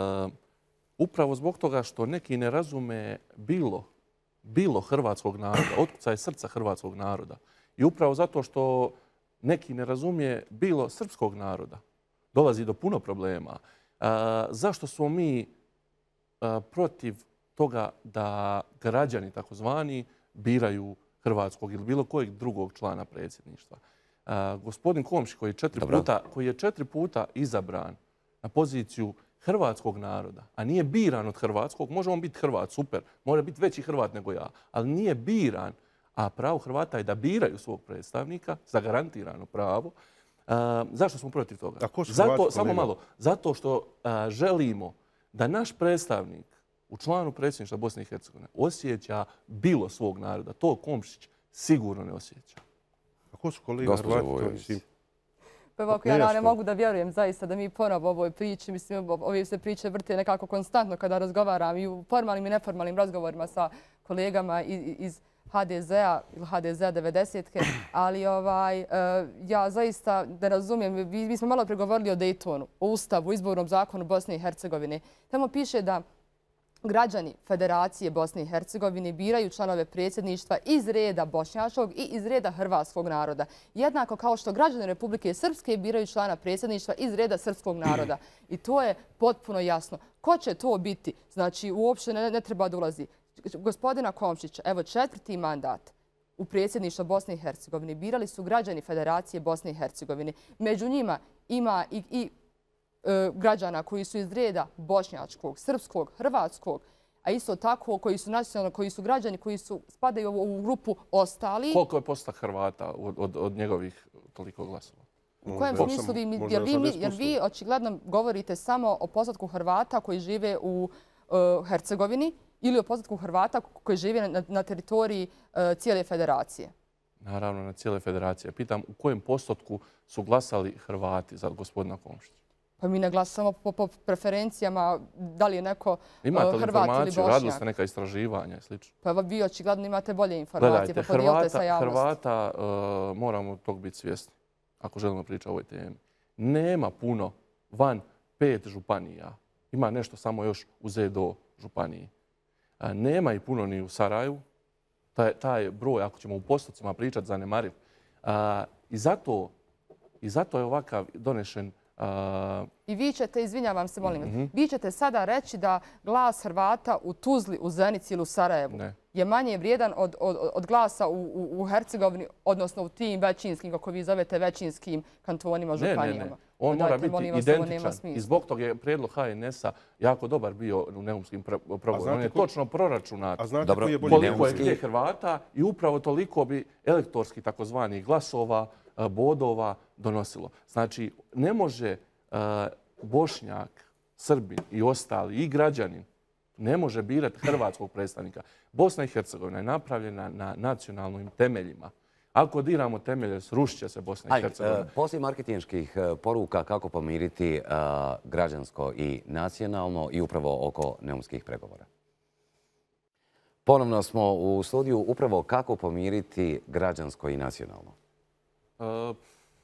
upravo zbog toga što neki ne razume bilo, bilo hrvatskog naroda, otkucaj srca hrvatskog naroda. I upravo zato što neki ne razumije bilo srpskog naroda, dolazi do puno problema. Zašto smo mi protiv toga da građani, takozvani, biraju hrvatskog ili bilo kojeg drugog člana predsjedništva? Gospodin Komšić koji je četiri puta, koji je četiri puta izabran na poziciju hrvatskog naroda, a nije biran od hrvatskog, može on biti Hrvat, super, mora biti veći Hrvat nego ja, ali nije biran, a pravo Hrvata je da biraju svog predstavnika, zagarantirano pravo. Zašto smo protiv toga? Zato, samo malo, zato što želimo da naš predstavnik u članu predsjedništva Bosne i Hercegovine osjeća bilo svog naroda. To Komšić sigurno ne osjeća. Ko su kolega Hrvati? Pa ovako, ja ne mogu da vjerujem zaista da mi ponovo ovoj priči, mislim, ove se priče vrte nekako konstantno kada razgovaram i u formalnim i neformalnim razgovorima sa kolegama iz H D Z-a ili H D Z-a devedesetke, ali ovaj, ja zaista ne razumijem. Mi smo malo pregovorili o Daytonu, o Ustavu, izbornom zakonu Bosne i Hercegovine. Tamo piše da građani Federacije Bosne i Hercegovine biraju članove predsjedništva iz reda bošnjačkog i iz reda hrvatskog naroda. Jednako kao što građani Republike Srpske biraju člana predsjedništva iz reda srpskog naroda. I to je potpuno jasno. Ko će to biti? Znači, uopšte ne, ne treba da ulazi. Gospodina Komšića, evo četvrti mandat u predsjedništvu Bosne i Hercegovine birali su građani Federacije Bosne i Hercegovine. Među njima ima i, i građana koji su iz reda bošnjačkog, srpskog, hrvatskog, a isto tako koji su nacionalno, koji su građani, koji su spadaju u ovu grupu ostali. Koliko je postotak Hrvata od, od, od njegovih toliko glasova? U kojem smislu vi, jer vi, jer vi očigledno govorite samo o postotku Hrvata koji žive u uh, Hercegovini ili o postotku Hrvata koji žive na, na teritoriji uh, cijele federacije? naravno na cijele federacije. Pitam u kojem postotku su glasali Hrvati za gospodina Komšića? Pa mi ne glasamo po, po preferencijama da li je neko imate uh, li Hrvat ili informaciju, radili Bošnjak. ste neka istraživanja i slično? Pa vi očigledno imate bolje informacije, Gledajte, pa podijelite sa javnosti. Hrvata uh, moramo tog biti svjesni, ako želimo pričati o ovoj temi. Nema puno van pet županija. Ima nešto samo još u Zedo županiji. Uh, nema i puno ni u Sarajevu. Taj, taj broj, ako ćemo u postocima pričati, zanemariv. Uh, I zato, i zato je ovakav donešen. Uh, I vi ćete, izvinjavam se, molim vas, mm-hmm. vi ćete sada reći da glas Hrvata u Tuzli, u Zenici ili u Sarajevu ne. je manje vrijedan od, od, od glasa u, u, u Hercegovini, odnosno u tim većinskim, kako vi zovete, većinskim kantonima, županijama. Ne, ne, ne. On mora biti identičan. I zbog toga je prijedlog H N S-a jako dobar bio u neumskim progovorima. On je točno proračunat koliko je gdje Hrvata i upravo toliko bi elektorski takozvani glasova, bodova donosilo. Znači, ne može uh, Bošnjak, Srbin i ostali i građanin ne može birati hrvatskog predstavnika. Bosna i Hercegovina je napravljena na nacionalnim temeljima. Ako diramo temelje, srušit će se Bosna i Hercegovina. Uh, poslije marketinških uh, poruka kako pomiriti uh, građansko i nacionalno i upravo oko neumskih pregovora. Ponovno smo u studiju upravo kako pomiriti građansko i nacionalno. Uh,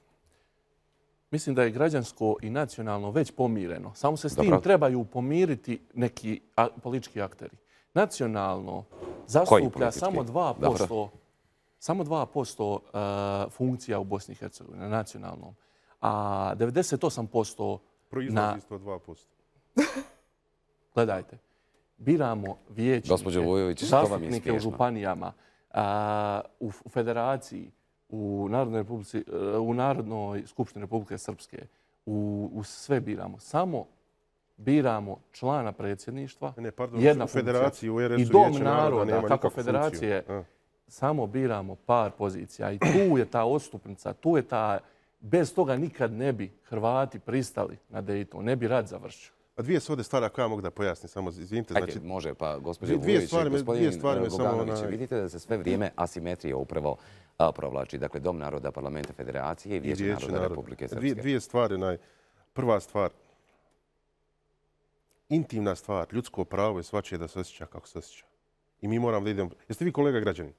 mislim da je građansko i nacionalno već pomireno. Samo se s tim Dobro. trebaju pomiriti neki a, politički akteri. Nacionalno zastuplja samo dva posto, samo dva posto uh, funkcija u Bosni i Hercegovini, na nacionalnom. A devedeset osam posto na... Proizvodi dva posto. Gledajte, biramo vijećnike, zastupnike u županijama, a, u, u federaciji, u Narodnoj, Republici, u Narodnoj skupštini Republike Srpske, u, u sve biramo. Samo biramo člana predsjedništva, ne, pardon, jedna u federaciji, u R S-u i dom Vijeće naroda, nema kako federacije, a. samo biramo par pozicija. I tu je ta odstupnica, tu je ta, bez toga nikad ne bi Hrvati pristali na Dayton, ne bi rad završio. A dvije su ovdje stvari ako ja mogu da pojasnim, samo izvinite. Znači, znači, može, pa gospođe Vujović i gospodin Boganović, onaj... vidite da se sve vrijeme asimetrija upravo a, provlači. Dakle, Dom naroda, Parlamenta Federacije i Vijeće naroda narod. Republike Srpske. Dvije, dvije stvari. Naj... Prva stvar, intimna stvar, ljudsko pravo je svačije da se osjeća kako se osjeća. I mi moramo da idemo... Jeste vi kolega građani?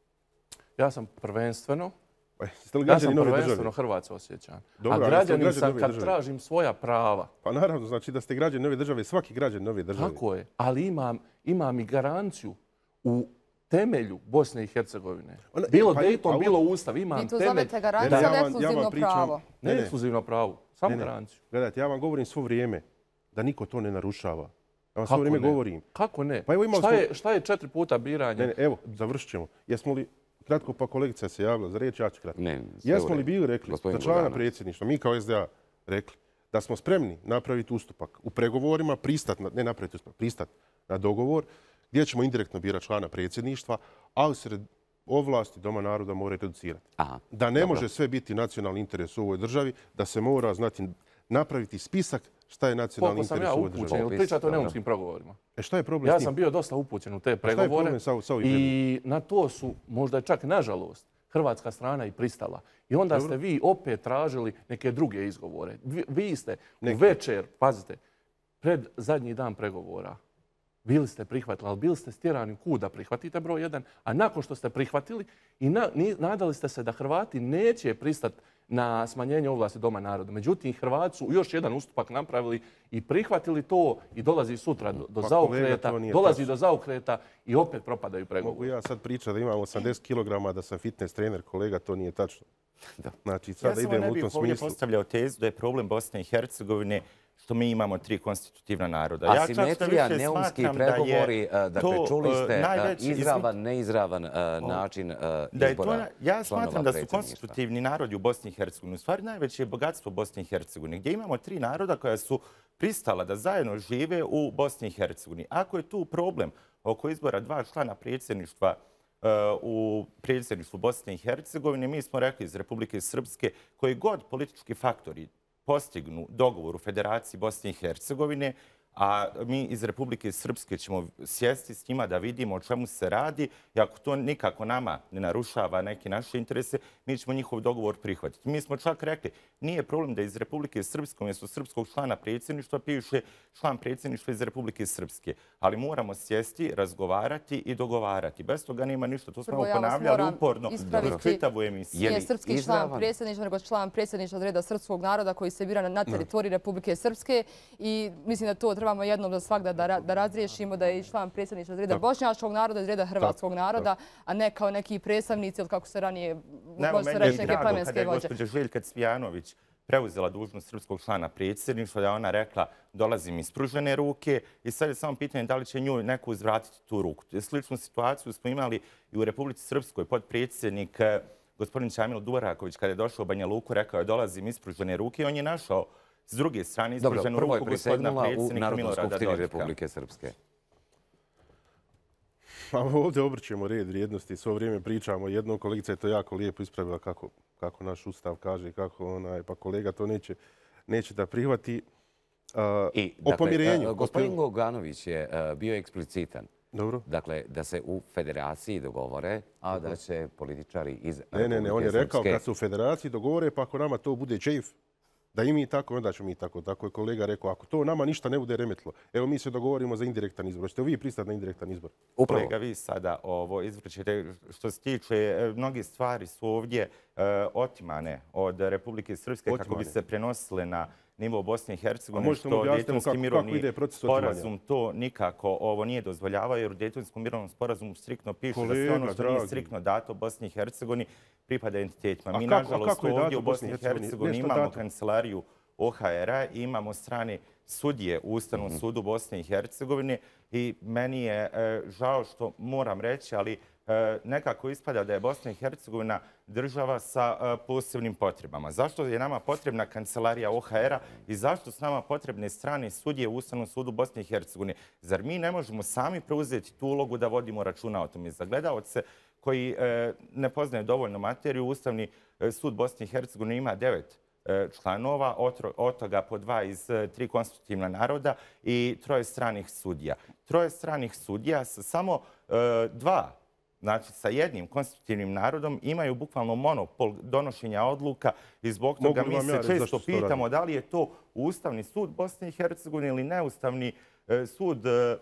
Ja sam prvenstveno... Jeste li ja sam nove prvenstveno Hrvat osjećan. Dobro, a građanin sam kad države? tražim svoja prava. Pa naravno, znači da ste građani nove države, svaki građan nove države. Tako je, ali imam, imam i garanciju u temelju Bosne i Hercegovine. Ona, bilo pa, Dayton, pa, bilo Ustav, imam vi tu temelj... Vi tu zovete garanciju, ja, ne ekskluzivno ja pravo. Ne, ne ekskluzivno pravo, samo ne, ne. garanciju. Gledajte, ja vam govorim svo vrijeme da niko to ne narušava. Ja vam svo vrijeme ne? govorim. Kako ne? Pa evo šta, smo... je, šta je četiri puta biranje? Ne, ne, evo, završit ćemo. Jesmo li... Kratko, pa kolegica se javila za riječ, ja ću kratko. Ne, Jesmo li bili rekli za člana predsjedništva, mi kao S D A rekli da smo spremni napraviti ustupak u pregovorima, pristat, na, ne napraviti ustupak, pristat na dogovor gdje ćemo indirektno birati člana predsjedništva, a usred ovlasti Doma naroda mora reducirati. Aha, da ne dobro. može sve biti nacionalni interes u ovoj državi, da se mora znati napraviti spisak šta je nacionalni interes u ovoj državi. Koliko sam ja upućen, pričate o neumskim pregovorima. E šta je problem ja s tim? sam bio dosta upućen u te pregovore sa, sa i na to su, možda čak nažalost, hrvatska strana i pristala. I onda Dobro. ste vi opet tražili neke druge izgovore. Vi, vi ste Neki. u večer, pazite, pred zadnji dan pregovora, bili ste prihvatili, ali bili ste stjerani kud da prihvatite broj jedan, a nakon što ste prihvatili i na, ni, nadali ste se da Hrvati neće pristati na smanjenje ovlasti Doma naroda. Međutim, Hrvati su još jedan ustupak napravili i prihvatili to i dolazi sutra do, do pa, zaokreta, kolega, dolazi tačno. do zaokreta i opet propadaju pregovori. Mogu ja sad pričati da imam osamdeset kilograma, da sam fitness trener, kolega, to nije tačno. Da. Znači, sad ja idemo u tom smislu. Ja sam ne bih postavljao tezu da je problem Bosne i Hercegovine što mi imamo tri konstitutivna naroda. Asimetrija, ja neumski pregovori, dakle, čuli ste najveći, izravan, neizravan uh, način uh, izbora to, Ja smatram da su konstitutivni narodi u Bosni i Hercegovini u stvari najveće bogatstvo Bosne i Hercegovine, gdje imamo tri naroda koja su pristala da zajedno žive u Bosni i Hercegovini. Ako je tu problem oko izbora dva člana predsjedništva uh, u predsjedništvu Bosne i Hercegovine, mi smo rekli iz Republike Srpske, koji god politički faktori postignu dogovor u Federaciji Bosne i Hercegovine, a mi iz Republike Srpske ćemo sjesti s njima da vidimo o čemu se radi i ako to nikako nama ne narušava neke naše interese, mi ćemo njihov dogovor prihvatiti. Mi smo čak rekli, nije problem da iz Republike Srpske, umjesto srpskog člana predsjedništva, piše član predsjedništva iz Republike Srpske. Ali moramo sjesti, razgovarati i dogovarati. Bez toga nema ništa. To smo ponavljali uporno kroz čitavu emisiju. Nije srpski član predsjedništva, nego član predsjedništva od reda srpskog naroda koji se bira na teritoriji Republike Srpske i mislim da to trebamo jednom za svakda da razriješimo, da je član predsjedništva od reda bošnjačkog naroda, od reda hrvatskog naroda, a ne kao neki predstavnici od kako se ranije može se reći neke plemenske vođe. Gospođa Željka Cvijanović preuzela dužnost srpskog člana predsjedništva, da je ona rekla dolazim iz pružene ruke i sad je samo pitanje da li će nju neko uzvratiti tu ruku. Sličnu situaciju smo imali i u Republici Srpskoj. Podpredsjednik gospodin Čamil Duraković kada je došao u Banja Luku rekao je dolazim iz pružene ruke i on je našao s druge strane ispruženu ruku gospodina predsjednika Milorada Dodika. Republike Srpske. Pa ovdje obrćemo red vrijednosti, svo vrijeme pričamo jednom, kolegica je to jako lijepo ispravila kako, kako naš ustav kaže, kako onaj, pa kolega to neće, neće da prihvati. Uh, I, o dakle, pomirenju. Gospodin Goganović je uh, bio eksplicitan. Dobro. Dakle, da se u federaciji dogovore, a da će političari iz Republike Srpske... Ne, ne, ne, on je rekao Srpske... kad se u federaciji dogovore, pa ako nama to bude džejf, da i mi tako, onda ćemo mi tako. Tako je kolega rekao, ako to nama ništa ne bude remetlo, evo mi se dogovorimo za indirektan izbor. Ćete vi pristati na indirektan izbor? Upravo. Kolega, vi sada ovo izvrćete. Što se tiče, mnogi stvari su ovdje uh, otimane od Republike Srpske otimane. Kako bi se prenosile na nivo Bosne i Hercegovine, što Dejtonski mirovni sporazum to nikako ovo nije dozvoljavao, jer u Dejtonskom mirovnom sporazumu striktno piše kolega, da sve ono što dragi. Nije striktno dato Bosni i Hercegovini pripada entitetima. Mi, nažalost, ovdje u Bosni i Hercegovini imamo dato? Kancelariju O H R-a i imamo strane sudije u Ustavnom mm-hmm. sudu Bosne i Hercegovine i meni je e, žao što moram reći, ali e, nekako ispada da je Bosna i Hercegovina država sa e, posebnim potrebama. Zašto je nama potrebna kancelarija O H R-a i zašto su nama potrebne strane sudije u Ustavnom sudu Bosne i Hercegovine? Zar mi ne možemo sami preuzeti tu ulogu da vodimo računa o tome? Za gledaoce koji e, ne poznaju dovoljno materiju, Ustavni e, sud Bosne i Hercegovine ima devet članova, od toga po dva iz tri konstitutivna naroda i troje stranih sudija. Troje stranih sudija sa samo e, dva, znači sa jednim konstitutivnim narodom, imaju bukvalno monopol donošenja odluka i zbog toga mi se često pitamo da li je to Ustavni sud Bosne i Hercegovine ili neustavni e, sud e,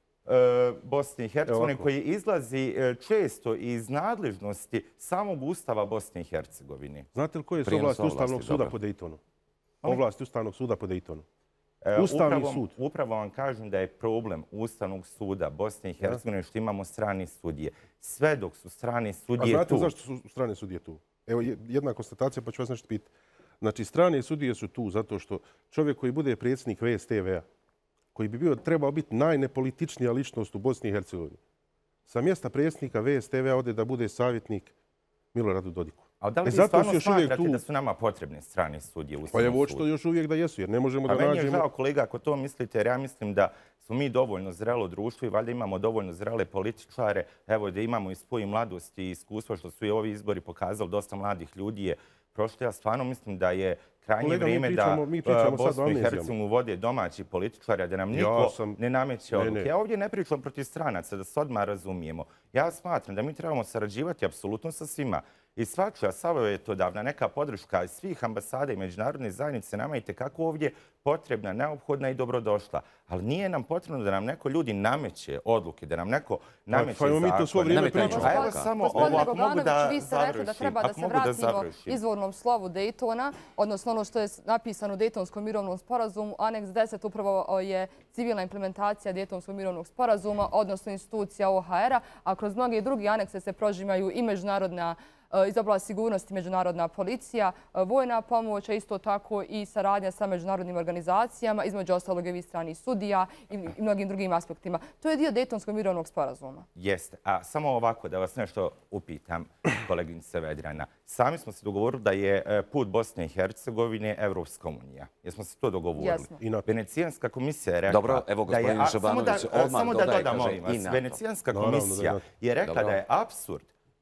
Bosne i Hercegovine, koji izlazi često iz nadležnosti samog Ustava Bosne i Hercegovine. Znate li koje su ovlasti Ustavnog suda po Dejtonu? Ovlasti Ustavnog suda po Dejtonu. Ustavni sud. Upravo vam kažem da je problem Ustavnog suda Bosne i Hercegovine što imamo strane sudije. Sve dok su strane sudije tu... A znate zašto su strane sudije tu? Evo jedna konstatacija pa ću vas nešto pitati. Znači, strane sudije su tu zato što čovjek koji bude predsjednik V S T V-a, koji bi bio, trebao biti najnepolitičnija ličnost u Bosni i Hercegovini. Sa mjesta predsjednika V S T V-a ode da bude savjetnik Miloradu Dodiku. A da li vi stvarno smatrate da su nama potrebne strane sudije u Ustavnom sudu? Pa je očito još uvijek da jesu, jer ne možemo da nađemo... A meni je žao, kolega, ako to mislite, jer ja mislim da smo mi dovoljno zrelo društvo i valjda imamo dovoljno zrele političare. Evo da imamo i svoju mladost i iskustvo, što su i ovi izbori pokazali, dosta mladih ljudi je prošlo. Ja stvarno mislim da je krajnje vrijeme da Bosnu i Hercegovinu vode domaći političari, da nam niko ne nameće odluke. Ja ovdje ne pričam protiv stranaca, da se odmah razumijemo. Ja smatram da mi trebamo sarađivati apsolutno sa svima. I svačija savjetodavna neka podrška iz svih ambasada i međunarodne zajednice nama je itekako ovdje potrebna, neophodna i dobrodošla. Ali nije nam potrebno da nam neko ljudi nameće odluke, da nam neko nameće zakon. Pa mi to svo vrijeme pričamo. A evo samo ovo, ako mogu da vi ste rekli da treba da se vratimo izvornom slovu Dejtona, odnosno ono što je napisano u Dejtonskom mirovnom sporazumu. Aneks deset upravo je civilna implementacija Dejtonskog mirovnog sporazuma, odnosno institucija O H R-a, a kroz mnoge drugi anekse se prožimaju i međunarodna iz oblasti sigurnosti međunarodna policija, vojna pomoć, a isto tako i saradnja sa međunarodnim organizacijama, između ostalog i stranih sudija i mnogim drugim aspektima. To je dio Dejtonskog mirovnog sporazuma. Jeste. A samo ovako da vas nešto upitam, koleginice Vedrana. Sami smo se dogovorili da je put Bosne i Hercegovine Evropska unija. Jesmo se to dogovorili? Jesmo. Venecijanska komisija je rekla... Dobro, evo gospodin Šabanović odmah dodaje, kaže i nas. Venecijanska komisija je rekla da je apsurd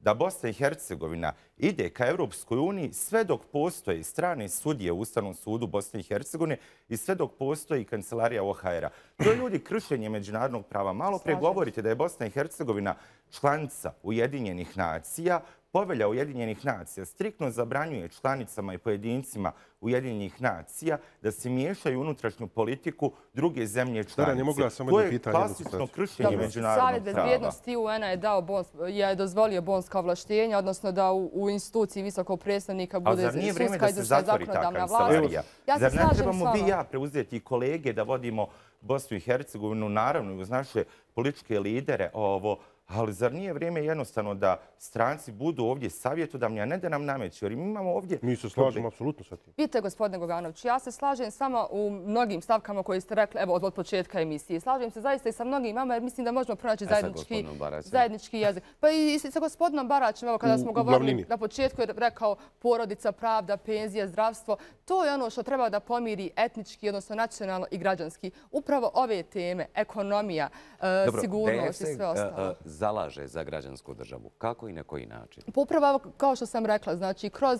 da Bosna i Hercegovina ide ka Europskoj uniji sve dok postoje strane sudije u Ustavnom sudu Bosne i Hercegovine i sve dok postoji kancelarija O H R-a. To je, ljudi, kršenje međunarodnog prava. Malo pre govorite da je Bosna i Hercegovina članica Ujedinjenih nacija. Povelja Ujedinjenih nacija striktno zabranjuje članicama i pojedincima Ujedinjenih nacija da se miješaju u unutrašnju politiku druge zemlje članice. To je klasično kršenje međunarodnog prava. Savjet bezbjednosti U N-a je dao je dozvolio bonska ovlaštenja, odnosno da u instituciji visokog predstavnika bude sudska izvršna zakonodavna vlast. Zar ne trebamo vi i ja preuzeti kolege da vodimo Bosnu i Hercegovinu, naravno i uz naše političke lidere, ovo, ali zar nije vrijeme jednostavno da stranci budu ovdje savjetodavni, a ne da nam nameću? Jer mi imamo ovdje... Mi se slažemo apsolutno sa tim. Vidite, gospodine Goganović, ja se slažem samo u mnogim stavkama koje ste rekli, evo, od početka emisije. Slažem se zaista i sa mnogim vama, jer mislim da možemo pronaći zajednički jezik. Pa i sa gospodinom Baraćem, evo, kada smo govorili na početku, je rekao porodica, pravda, penzija, zdravstvo. To je ono što treba da pomiri etnički, odnosno nacionalno i građanski. Upravo ove teme, ekonomija, sigurnost i sve ostalo. Zalaže za građansku državu. Kako i na koji način? Upravo, kao što sam rekla, znači kroz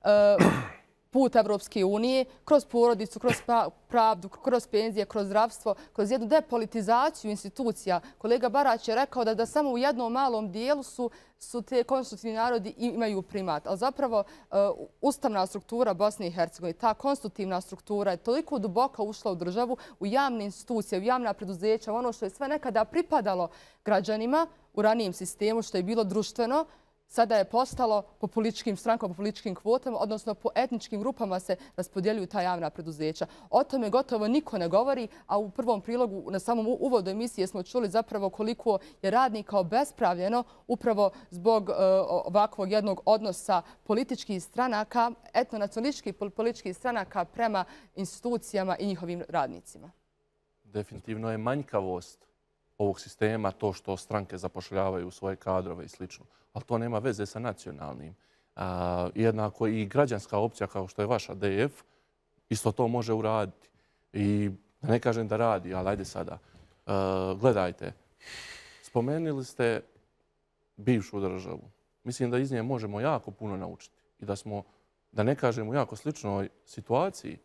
put Evropske unije, kroz porodicu, kroz pravdu, kroz penzije, kroz zdravstvo, kroz jednu depolitizaciju institucija. Kolega Barać je rekao da samo u jednom malom dijelu su te konstitutivni narodi imaju primat. Ali zapravo ustavna struktura Bosne i Hercegovine, ta konstitutivna struktura je toliko duboko ušla u državu, u javne institucije, u javna preduzeća, ono što je sve nekada pripadalo građanima u ranijem sistemu, što je bilo društveno, sada je postalo po političkim strankama, po političkim kvotama, odnosno po etničkim grupama se raspodjeljuju ta javna preduzeća. O tome gotovo niko ne govori, a u prvom prilogu na samom uvodu emisije smo čuli zapravo koliko je radnika obespravljeno upravo zbog ovakvog jednog odnosa političkih stranaka, etnonacionalističkih političkih stranaka prema institucijama i njihovim radnicima. Definitivno je manjkavost ovog sistema to što stranke zapošljavaju svoje kadrove i slično. Ali to nema veze sa nacionalnim. Jednako i građanska opcija kao što je vaša D F isto to može uraditi. I ne kažem da radi, ali ajde sada. Gledajte, spomenuli ste bivšu državu. Mislim da iz nje možemo jako puno naučiti. I da smo, da ne kažem u jako sličnoj situaciji,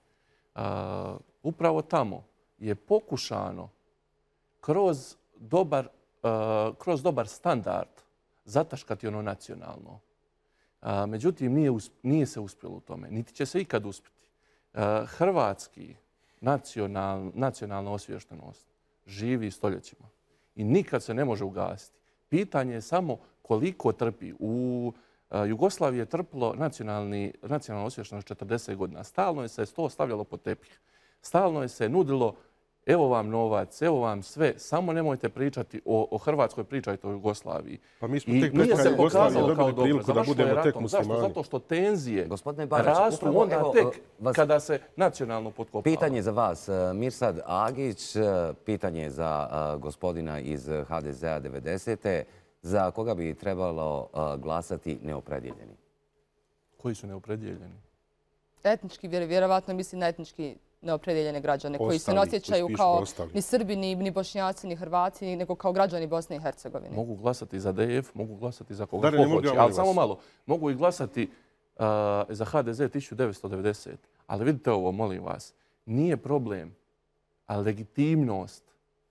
upravo tamo je pokušano kroz dobar, uh, kroz dobar standard zataškati ono nacionalno. Uh, međutim, nije, nije se uspjelo u tome, niti će se ikad uspjeti. Uh, hrvatski nacional, nacionalna osviještenost živi stoljećima i nikad se ne može ugasiti. Pitanje je samo koliko trpi. U uh, Jugoslaviji je trpilo nacionalna osviještenost četrdeset godina. Stalno je se to stavljalo pod tepih. Stalno je se nudilo evo vam novac, evo vam sve, samo nemojte pričati o, o Hrvatskoj, pričajte o Jugoslaviji. Pa mi smo tek pred kraj Jugoslavije dobili priliku da budemo tek muslimani. Zašto? Zato što tenzije rastu onda tek kada se nacionalno potkopava. Pitanje za vas, Mirsad Agić, pitanje za gospodina iz H D Z-a devedesete. Za koga bi trebalo glasati neopredjeljeni? Koji su neopredjeljeni? Etnički, vjerovatno mislim na etnički neopredjeljene građane koji se ne osjećaju kao ni Srbi, ni Bošnjaci, ni Hrvati, nego kao građani Bosne i Hercegovine. Mogu glasati za D F, mogu glasati za koga hoće, ali samo malo. Mogu i glasati za H D Z tisuću devetsto devedesete. Ali vidite ovo, molim vas, nije problem, a legitimnost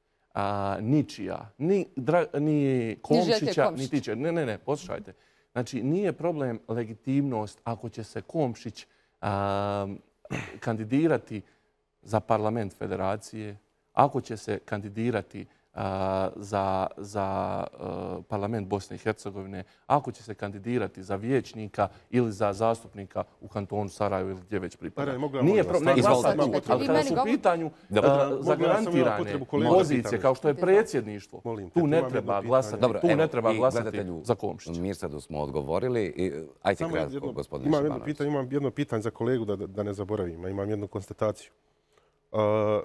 ničija, ni Komšića, ni tiče. Ne, ne, ne, poslušajte. Znači, nije problem legitimnost ako će se Komšić kandidirati za parlament federacije, ako će se kandidirati za, za uh, parlament Bosne i Hercegovine, ako će se kandidirati za vijećnika ili za zastupnika u kantonu Sarajevo ili gdje već pripada. Nije problem, ne glasati, ali kada su u pitanju uh, zagarantirane pozicije kao što je predsjedništvo, tu ne treba glasati, tu ne treba glasati za Komšića. Mirsadu smo odgovorili. Ajde kratko, gospodine Šibanović. Imam jedno pitanje, imam jedno pitanje za kolegu da, da ne zaboravim, imam jednu konstataciju. Uh,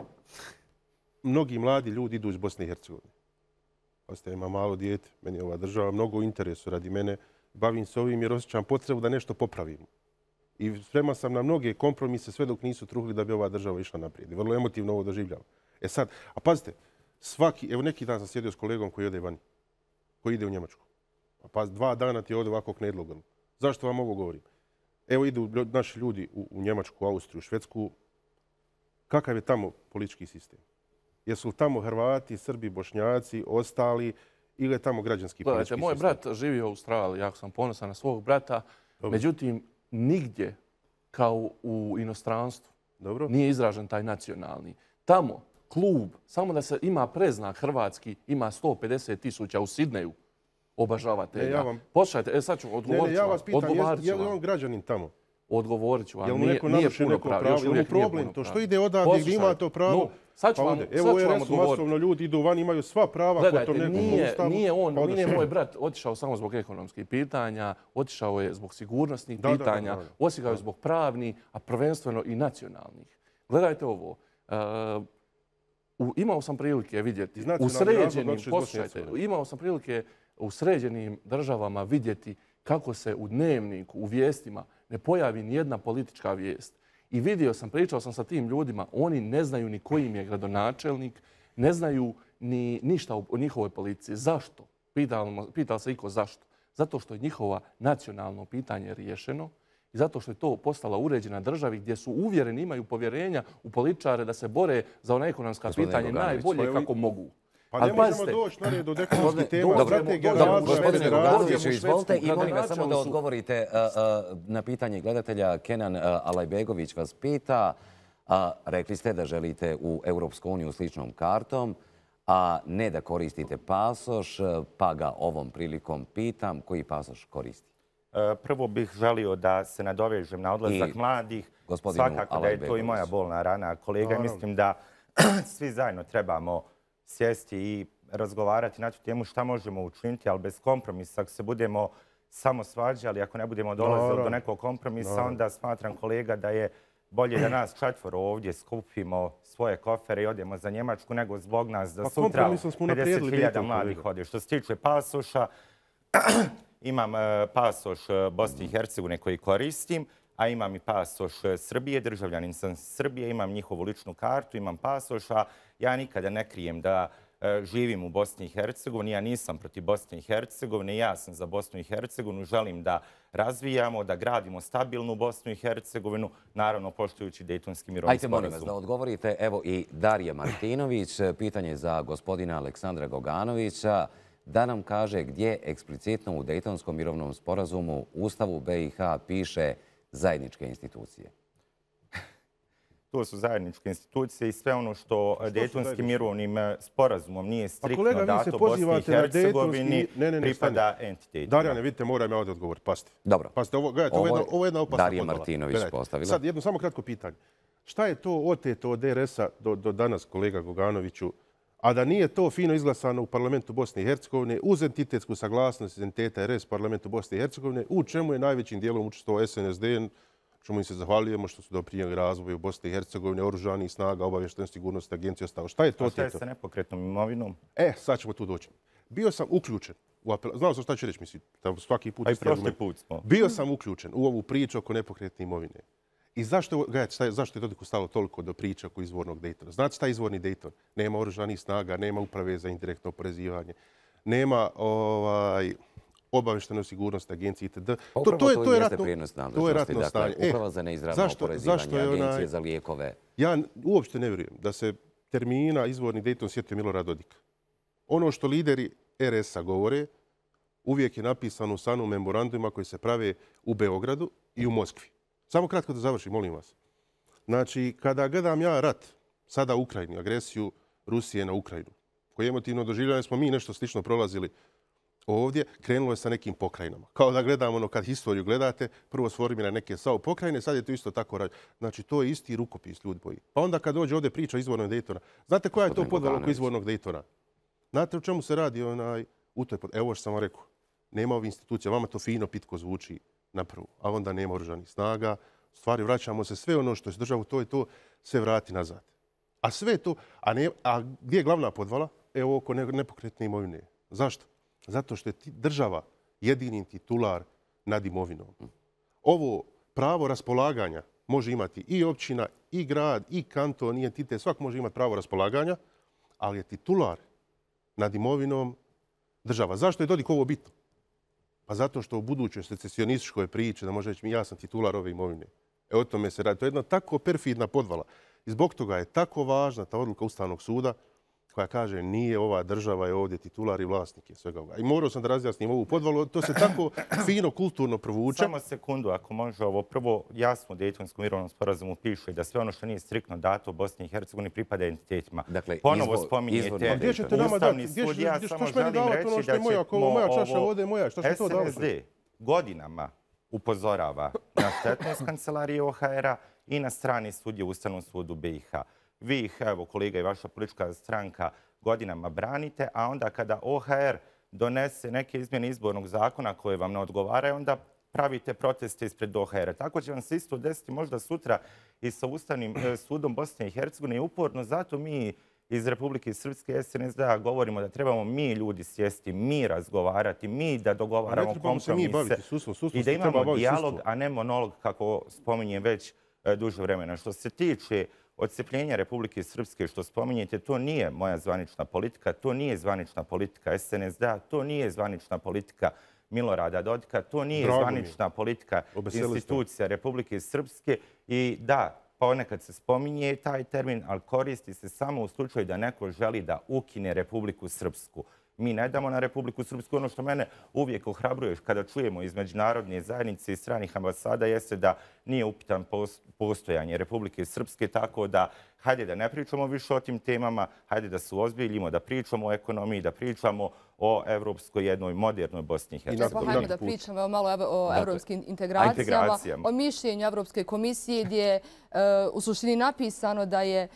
Mnogi mladi ljudi idu iz Bosne i Hercegovine. Pazite, imam malo dijete, meni je ova država mnogo u interesu radi mene. Bavim se ovim jer osjećam potrebu da nešto popravimo. I spreman sam na mnoge kompromise sve dok nisu truhli da bi ova država išla naprijed. I vrlo emotivno ovo doživljavam. E sad, a pazite, svaki, evo neki dan sam sjedio s kolegom koji ode vani, koji ide u Njemačku. Pa dva dana ti je ovdje ovako knedlogan. Zašto vam ovo govorim? Evo idu naši ljudi u, u Njemačku, Austriju, Švedsku. Kakav je tamo politički sistem? Jesu li tamo Hrvati, Srbi, Bošnjaci, ostali ili je tamo građanski politički sistem? Moj brat živi u Australiji, jako sam ponosan na svog brata. Dobro. Međutim, nigdje kao u inostranstvu Dobro. Nije izražen taj nacionalni. Tamo klub, samo da se ima preznak hrvatski, ima sto pedeset tisuća u Sidneju obožavatelja. Ja vam... Poslušajte, e, sad ću odgovorit ću ne, ne, ja vam. vas pitam, je, je li on građanin tamo? Odgovorit ću vam. Jel mu neko naruši neko pravo? Jel mu problem to što ide odavde gdje ima to pravo? No, sad ću vam, pa evo u R S-u masovno ljudi idu van, imaju sva prava. Gledajte, to nije, nije on, pa nije moj brat otišao samo zbog ekonomskih pitanja, otišao je zbog sigurnosnih da, pitanja, da, da, da, da. otišao je zbog pravnih, a prvenstveno i nacionalnih. Gledajte ovo. Uh, u, imao sam prilike vidjeti u sređenim, poslušajte, imao sam prilike u sređenim državama vidjeti kako se u dnevniku, u vijestima ne pojavi nijedna politička vijest. I vidio sam, pričao sam sa tim ljudima, oni ne znaju ni koji im je gradonačelnik, ne znaju ni ništa o njihovoj politici. Zašto? Pital, pital se iko zašto. Zato što je njihova nacionalno pitanje riješeno i zato što je to postala uređena državi gdje su uvjereni, imaju povjerenja u političare da se bore za ona ekonomska pitanja najbolje kako mogu. Pa ne možemo doći na red od ekonomskih tema, strategija razvoja. Gospodine Goganoviću, izvolite i molim vas samo da odgovorite na pitanje gledatelja. Kenan Alajbegović vas pita, rekli ste da želite u Europsku uniju sličnom kartom, a ne da koristite pasoš, pa ga ovom prilikom pitam koji pasoš koristi. Prvo bih želio da se nadovežem na odlazak mladih. Svakako da je to i moja bolna rana. Kolega, mislim da svi zajedno trebamo sjesti i razgovarati na tu temu šta možemo učiniti, ali bez kompromisa. Ako se budemo samo svađali, ako ne budemo dolazili do nekog kompromisa, onda smatram, kolega, da je bolje da nas četvoro ovdje skupimo svoje kofere i odemo za Njemačku, nego zbog nas da sutra pedeset hiljada mladih ode. Što se tiče pasoša, imam pasoš Bosne i Hercegovine koji koristim, a imam i pasoš Srbije, državljanin sam Srbije, imam njihovu ličnu kartu, imam pasoša. Ja nikada ne krijem da živim u Bosni i Hercegovini, ja nisam protiv Bosne i Hercegovine, ja sam za Bosnu i Hercegovinu, želim da razvijamo, da gradimo stabilnu Bosnu i Hercegovinu, naravno poštujući Dejtonski mirovni sporazum. Ajte, molim vas da odgovorite. Evo i Darija Martinović, pitanje za gospodina Aleksandra Goganovića, da nam kaže gdje eksplicitno u Dejtonskom mirovnom sporazumu Ustavu B i H piše zajedničke institucije. To su zajedničke institucije i sve ono što Dejtonskim mirovnim sporazumom nije striktno dato Bosni i Hercegovini, pripada entitejtima. Darjane, vidite, moram ja ovdje odgovoriti. Pazite. Dobro. Pazite, ovo je jedna opasna podvala. Darija Martinović postavila. Sad jedno samo kratko pitanje. Šta je to oteto od R S-a do danas, kolega Goganoviću, a da nije to fino izglasano u parlamentu Bosne i Hercegovine, uz entitetsku saglasnost iz entiteta R S parlamentu Bosne i Hercegovine, u čemu je najvećim dijelom učestvovao S N S D, čemu im se zahvaljujemo što su doprinijeli razvoju Bosne i Hercegovine, oružanih snaga, obavještajne sigurnosti, agencije ostalo. Šta je to? A šta je sa nepokretnom imovinom? E, sad ćemo tu doći. Bio sam uključen u apel... Znao sam šta ću reći, mislim, svaki put... A i prošli put smo. Bio sam uključen u ovu priču oko nepokretne imovine. I zašto, gledajte, zašto je Dodiku stalo toliko do priče oko izvornog Dejtona? Znate šta je izvorni Dejton? Nema oružanih snaga, nema uprave za indirektno oporezivanje, nema ovaj, obavještenu sigurnost agencije itd. To, to, je, to, je ratno, to je ratno stanje. Uprava za neizravno oporezivanje, agencije za lijekove. Ja uopšte ne vjerujem da se termina izvorni Dejton sjetio Milorad Dodik. Ono što lideri R S-a govore uvijek je napisano u stanu memoranduma koji se prave u Beogradu i u Moskvi. Samo kratko da završim, molim vas. Znači, kada gledam ja rat, sada u Ukrajini, agresiju Rusije na Ukrajinu, koji emotivno doživljali smo mi nešto slično prolazili ovdje, krenulo je sa nekim pokrajinama. Kao da gledamo ono, kad historiju gledate, prvo sformira neke sao pokrajine, sad je to isto tako rađeno. Znači, to je isti rukopis, ljudi boji. Pa onda kad dođe ovdje priča izvornog Dejtona, znate koja je to podvala oko izvornog Dejtona? Znate o čemu se radi onaj, u toj pod... Evo što sam vam rekao, nema ovih institucija, vama to fino pitko zvuči na prvu, a onda nema oružanih snaga. Stvari, vraćamo se sve ono što je državu, to i to, sve vrati nazad. A sve to, a, ne, a gdje je glavna podvala? Evo oko nepokretne imovine. Zašto? Zato što je država jedini titular nad imovinom. Ovo pravo raspolaganja može imati i općina, i grad, i kanton, i entitet. Svak može imati pravo raspolaganja, ali je titular nad imovinom država. Zašto je Dodik ovo bitno? Pa zato što u budućoj secesionističkoj priči, da može reći ja sam titular ove imovine. E o tome se radi. To je jedna tako perfidna podvala. I zbog toga je tako važna ta odluka Ustavnog suda koja kaže nije ova država je ovdje titular i vlasnik je svega ovoga. I morao sam da razjasnim ovu podvalu. To se tako fino, kulturno provuče. Samo sekundu, ako može ovo. Prvo, jasno u Dejtonskom mirovnom sporazumu piše da sve ono što nije striktno dato u Bosni i Hercegovini pripada entitetima. Dakle, ponovo spominjete Ustavni sud. Ja samo želim reći da ćemo S N S D godinama upozorava na štetnost kancelarije O H R-a i na strani sudje u Ustavnom sudu B i H. Vi ih, evo, kolega i vaša politička stranka, godinama branite, a onda kada O H R donese neke izmjene izbornog zakona koje vam ne odgovaraju, onda pravite proteste ispred O H R-a. Tako će vam se isto desiti možda sutra i sa Ustavnim sudom Bosne i Hercegovine. I uporno zato mi iz Republike Srpske S N S D-a govorimo da trebamo mi ljudi sjesti, mi razgovarati, mi da dogovaramo kompromise i da imamo dijalog, a ne monolog kako spominjem već duže vremena. Što se tiče odcepljenja Republike Srpske, što spominjete, to nije moja zvanična politika, to nije zvanična politika S N S D-a, to nije zvanična politika Milorada Dodika, to nije zvanična politika institucija Republike Srpske i da, ponekad se spominje taj termin, ali koristi se samo u slučaju da neko želi da ukine Republiku Srpsku. Mi ne damo na Republiku Srpsku. Ono što mene uvijek ohrabruje kada čujemo iz međunarodne zajednice i stranih ambasada jeste da nije upitan postojanje Republike Srpske, tako da hajde da ne pričamo više o tim temama, hajde da se ozbiljimo, da pričamo o ekonomiji, da pričamo o evropskoj jednoj modernoj Bosni i Hercegovini. Hajde da pričamo malo o evropskim integracijama, o mišljenju Evropske komisije gdje je u suštini napisano da je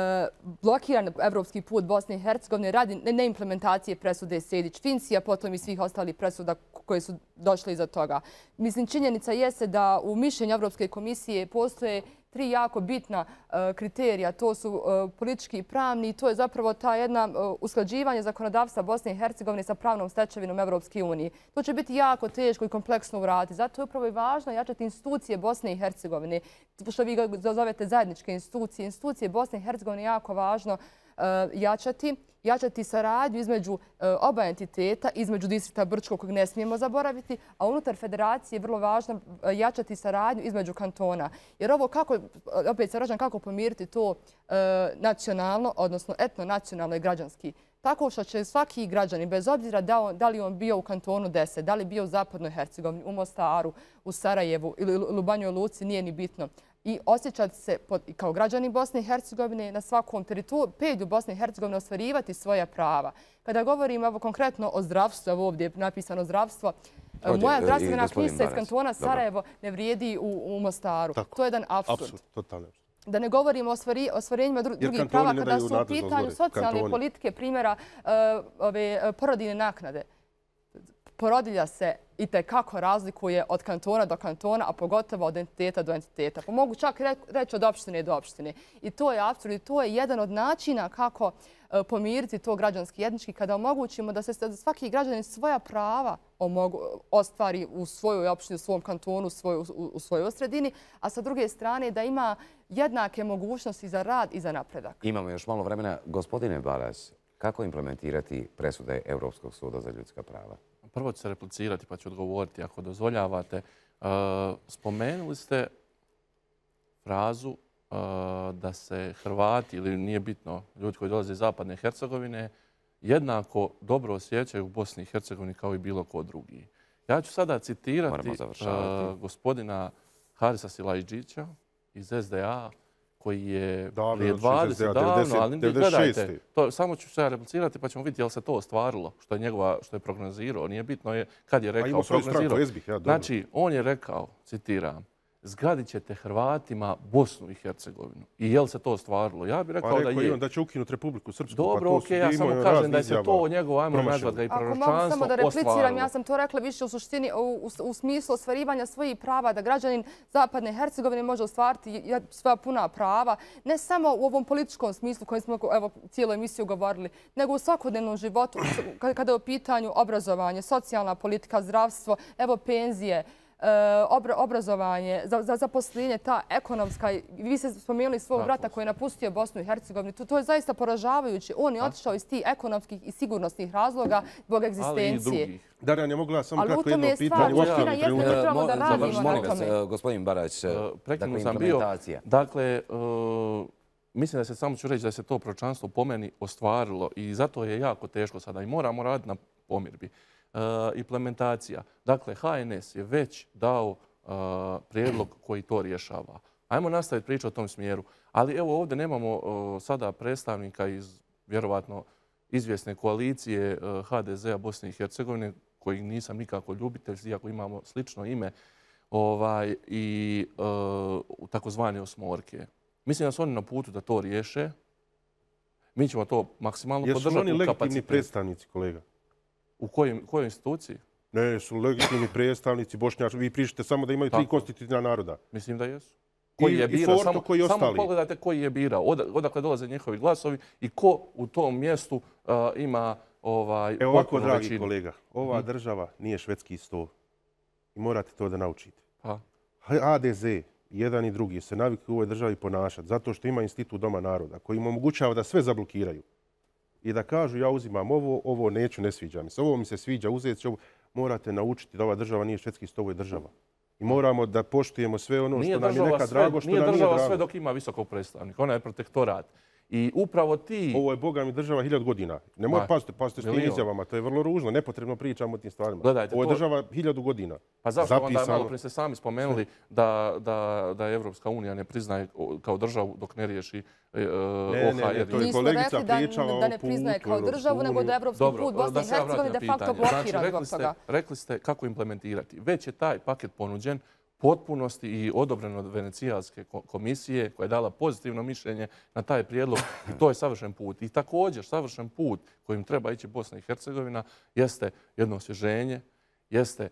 blokiran evropski put Bosne i Hercegovine radi neimplementacije presude Sejdić-Finci, a potom i svih ostalih presuda koje su došle iza toga. Mislim, činjenica jeste da u mišljenju Evropske komisije postoje tri jako bitna kriterija. To su politički i pravni i to je zapravo ta jedna usklađivanje zakonodavstva Bosne i Hercegovine sa pravnom stečevinom Evropske unije. To će biti jako teško i kompleksno uraditi. Zato je upravo i važno jačati institucije Bosne i Hercegovine, što vi ga zovete zajedničke institucije. Institucije Bosne i Hercegovine je jako važno jačati. jačati saradnju između oba entiteta, između distrikta Brčko, kojeg ne smijemo zaboraviti, a unutar federacije je vrlo važno jačati saradnju između kantona. Jer ovo kako, opet se vraćam, kako pomiriti to nacionalno, odnosno etno-nacionalno i građanski. Tako što će svaki građanin, bez obzira da li on bio u kantonu deset, da li bio u Zapadnoj Hercegovini, u Mostaru, u Sarajevu ili u Banjoj Luci, nije ni bitno. I osjećati se kao građani Bosne i Hercegovine na svakom teritoriju Bosne i Hercegovine ostvarivati svoja prava. Kada govorimo konkretno o zdravstvu, evo ovdje je napisano zdravstvo, moja zdravstvena knjižica iz kantona Sarajevo ne vrijedi u Mostaru. To je jedan apsurd. Da ne govorimo o ostvarenjima drugih prava kada su u pitanju socijalne politike, primjera porodiljne naknade. Porodilja se i tekako razlikuje od kantona do kantona, a pogotovo od entiteta do entiteta. Pa mogu čak reći od opštine do opštine. I to je apsurd i to je jedan od načina kako pomiriti to građanski etnički, kada omogućimo da se svaki građanin svoja prava ostvari u svojoj opštini, u svom kantonu, u svojoj sredini, a sa druge strane da ima jednake mogućnosti za rad i za napredak. Imamo još malo vremena. Gospodine Balas, kako implementirati presude Europskog suda za ljudska prava? Prvo ću se replicirati pa ću odgovoriti ako dozvoljavate. Spomenuli ste frazu da se Hrvati, ili nije bitno, ljudi koji dolaze iz Zapadne Hercegovine, jednako dobro osjećaju u Bosni i Hercegovini kao i bilo ko drugi. Ja ću sada citirati gospodina Harisa Silajdžića iz S D A, koji je prije dvadeset davno, ali gledajte, samo ću se replicirati pa ćemo vidjeti je li se to ostvarilo, što je njegova, što je prognozirao. Nije bitno je kad je rekao, prognozirao. Znači, on je rekao, citiram, zgadit ćete Hrvatima Bosnu i Hercegovinu. I je li se to ostvarilo? Ja bih rekao da je. Rekao da će ukinuti Republiku Srpsku. Dobro, okej, ja samo kažem da je se to njegovo, ajmo nazvat ga i proročanstvo, ostvarilo. Ako mogu samo da repliciram, ja sam to rekla više u suštini, u smislu ostvarivanja svojih prava, da građanin Zapadne Hercegovine može ostvariti svoja puna prava, ne samo u ovom političkom smislu kojem smo cijelu emisiju govorili, nego u svakodnevnom životu, kada je u pitanju obrazovanje, socijalna politika, zdravstvo, evo penzije, obrazovanje, za zaposlenje, ta ekonomska, vi ste spomenuli svog brata koji je napustio Bosnu i Hercegovinu, to je zaista poražavajuće. On je otišao iz tih ekonomskih i sigurnosnih razloga zbog egzistencije. Darjan, je mogla samo kratko jedno pitanje. Molim vas, gospodin Barać, dakle, implementacija. Dakle, mislim da se samo ću reći da se to proročanstvo po meni ostvarilo i zato je jako teško sada i moramo raditi na pomirbi. Implementacija. Dakle, H N S je već dao prijedlog koji to rješava. Ajmo nastaviti priču o tom smjeru. Ali evo ovdje nemamo sada predstavnika iz vjerovatno izvjesne koalicije H D Z-a Bosne i Hercegovine, koji nisam nikako ljubitelj, iako imamo slično ime, i takozvane osmorke. Mislim da su oni na putu da to riješe. Mi ćemo to maksimalno podržati u kapacitetu. Jesu oni legitimni predstavnici, kolega? U kojoj instituciji? Ne, su legitimni predstavnici Bošnjača. Vi pričate samo da imaju tri konstitutivna naroda. Mislim da jesu. Koji je birao? Samo pogledajte koji je birao. Odakle dolaze njihovi glasovi i ko u tom mjestu ima potpuno većinu. Evo ovako, dragi kolega, ova država nije švedski sto. I morate to da naučite. H D Z, jedan i drugi, se navikli u ovoj državi ponašati zato što ima institut Doma naroda koji im omogućava da sve zablokiraju. I da kažu ja uzimam ovo, ovo neću, ne sviđa mi se. Ovo mi se sviđa, uzeti ću ovo. Morate naučiti da ova država nije švedski sto, ovo je država. I moramo da poštujemo sve ono što nam je nekad drago, što nam nije drago. Nije država sve dok ima visokog predstavnika. Ona je protektorat. I upravo ti... Ovo je, Boga mi, država hiljad godina. Nemoj pazite, pazite s tim izjavama. To je vrlo ružno. Nepotrebno pričamo o tim stvarima. Ovo je država hiljadu godina. Pa zašto onda malo prije ste sami spomenuli da Evropska unija ne priznaje kao državu dok ne riješi O H R? Nismo rekli da ne priznaje kao državu, nego da je evropski put Bosne i Hercegovine de facto blokira zbog toga. Rekli ste kako implementirati. Već je taj paket ponuđen potpunosti i odobreno od Venecijanske komisije koja je dala pozitivno mišljenje na taj prijedlog. To je savršen put. I također savršen put kojim treba ići Bosna i Hercegovina jeste jedno osvježenje, jeste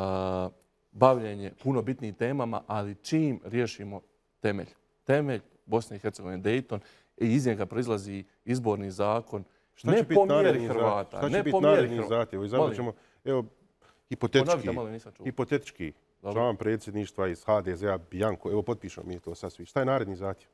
bavljenje puno bitnijim temama, ali čim riješimo temelj. Temelj Bosne i Hercegovine, Dayton, i iz njega proizlazi izborni zakon. Ne po mjeri Hrvata. Šta će biti naredni zahtjev? Izabrat ćemo, evo, hipotetički, hipotetički, član predsjedništva iz H D Z-a, Bianco, evo potpišemo mi to sad svi. Šta je naredni zahtjev?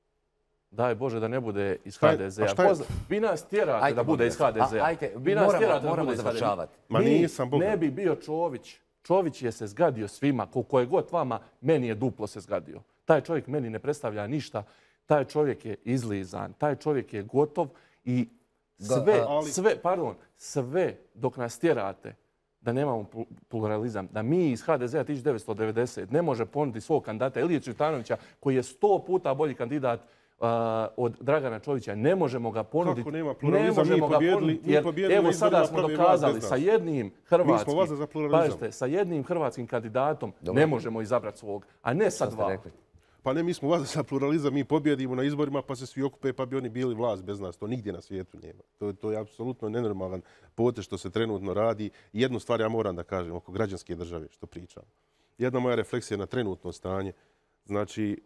Daj Bože da ne bude iz H D Z-a. Vi nas tjerate da bude iz H D Z-a. Vi nas tjerate da bude iz H D Z-a. Ma nisam, Boga. Ne bi bio Čović. Čović je se zgadio svima. Koliko je god vama, meni je duplo se zgadio. Taj čovjek meni ne predstavlja ništa. Taj čovjek je izlizan. Taj čovjek je gotov i sve, sve, pardon, sve dok nas tjerate da nemamo pluralizam, da mi iz H D Z-a tisuću devetsto devedeset ne može ponuditi svog kandidata Ilije Cvjetanovića koji je sto puta bolji kandidat od Dragana Čovića. Ne možemo ga ponuditi. Kako nema pluralizam? Mi pobjedili, mi pobjedili. Evo sada smo dokazali sa jednim hrvatskim, pazite, sa jednim hrvatskim kandidatom ne možemo izabrati svog, a ne sa dva. Pa ne, mi smo vas za pluralizam, mi pobjedimo na izborima pa se svi okupe pa bi oni bili vlast bez nas. To nigdje na svijetu nema. To, to je apsolutno nenormalan potez što se trenutno radi. Jednu stvar ja moram da kažem oko građanske države što pričam. Jedna moja refleksija na trenutno stanje. Znači,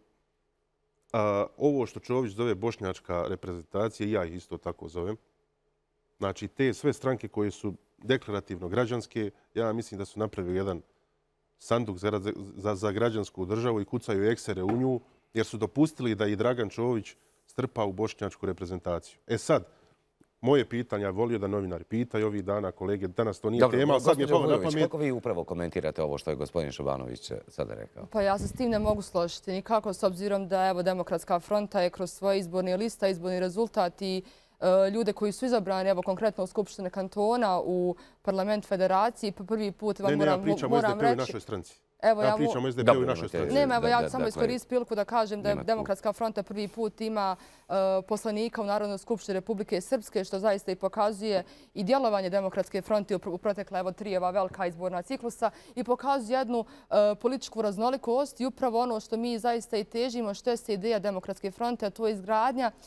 a, ovo što Čović zove bošnjačka reprezentacija, ja ih isto tako zovem. Znači, te sve stranke koje su deklarativno građanske, ja mislim da su napravili jedan sanduk za, za, za građansku državu i kucaju eksere u nju, jer su dopustili da i Dragan Čović strpa u bošnjačku reprezentaciju. E sad, moje pitanje, ja volio da novinari pitaju ovih dana, kolege, danas to nije Dobro, tema, sad mi je palo na pamet. Kako vi upravo komentirate ovo što je gospodin Šabanović sada rekao? Pa ja se s tim ne mogu složiti nikako, s obzirom da evo Demokratska fronta je kroz svoje izborne lista, izborni rezultat i ljude koji su izabrani, evo konkretno u Skupštine kantona, u parlament federacije, pa prvi put vam moram reći... Ne, ne, ja pričam o S D P-u i našoj stranci. Evo, ja pričam o S D P-u i našoj stranci. Nema, evo ja samo iskoristim priliku da kažem da Demokratska fronta prvi put ima poslanika u Narodnoj skupštini Republike Srpske, što zaista i pokazuje i djelovanje Demokratske fronte u protekle evo tri ova velika izborna ciklusa i pokazuje jednu političku raznolikost i upravo ono što mi zaista i težimo, što je se ideja Demokratske fronte, a to je izgradnja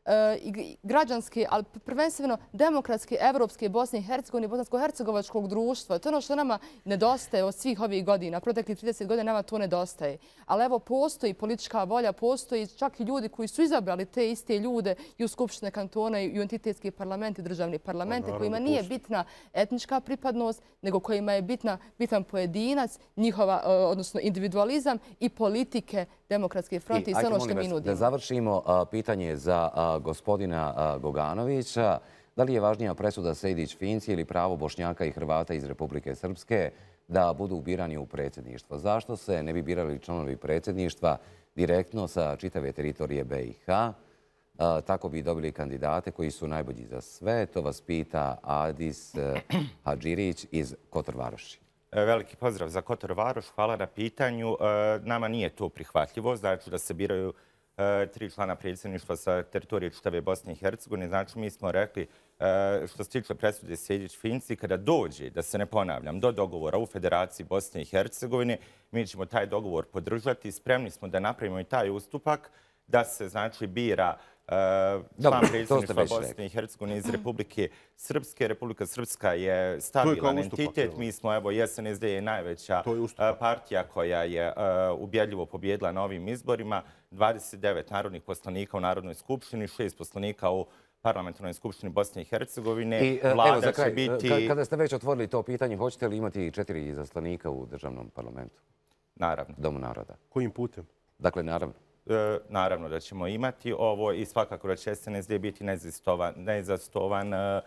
građanske, ali prvenstveno demokratske, evropske Bosne i Hercegovine i bosansko-hercegovačkog društva. To je ono što nama nedostaje od svih ovih godina. Proteklih trideset godina nama to nedostaje. Ali evo, postoji politička volja, postoji čak i ljudi koji su izabrali te iste ljude i u Skupštine kantona i u entitetski parlament i državni parlamente, kojima nije bitna etnička pripadnost, nego kojima je bitan pojedinac, njihova, odnosno individualizam i politike Demokratske fronte i sve ono što mi nudimo. Da završimo pitanje za gospodina Goganovića. Da li je važnija presuda Sejdić-Finci ili pravo Bošnjaka i Hrvata iz Republike Srpske da budu birani u predsjedništvo? Zašto se ne bi birali članovi predsjedništva direktno sa čitave teritorije B i H? Tako bi dobili kandidate koji su najbolji za sve. To vas pita Adis Hadžirić iz Kotor Varoši. Veliki pozdrav za Kotor Varoš. Hvala na pitanju. Nama nije to prihvatljivo. Znači da se biraju tri člana predsjedništva sa teritorije čitave Bosne i Hercegovine. Znači, mi smo rekli, što se tiče presude Sejdić-Finci, kada dođe, da se ne ponavljam, do dogovora u Federaciji Bosne i Hercegovine, mi ćemo taj dogovor podržati. Spremni smo da napravimo i taj ustupak, da se, znači, bira član predsjedništva Bosne i Hercegovine iz Republike Srpske. Republika Srpska je stabilan entitet. Mi smo, evo, S N S D je najveća partija koja je ubjedljivo pobjedila na ovim izborima. dvadeset devet narodnih poslanika u Narodnoj skupštini, šest poslanika u Parlamentarnoj skupštini Bosne i Hercegovine. Vlada će biti... Kada ste već otvorili to pitanje, hoćete li imati četiri izaslanika u državnom parlamentu? Naravno. Domu naroda. Kojim putem? Dakle, naravno. Naravno da ćemo imati ovo i svakako da će S N S D biti neizastovan,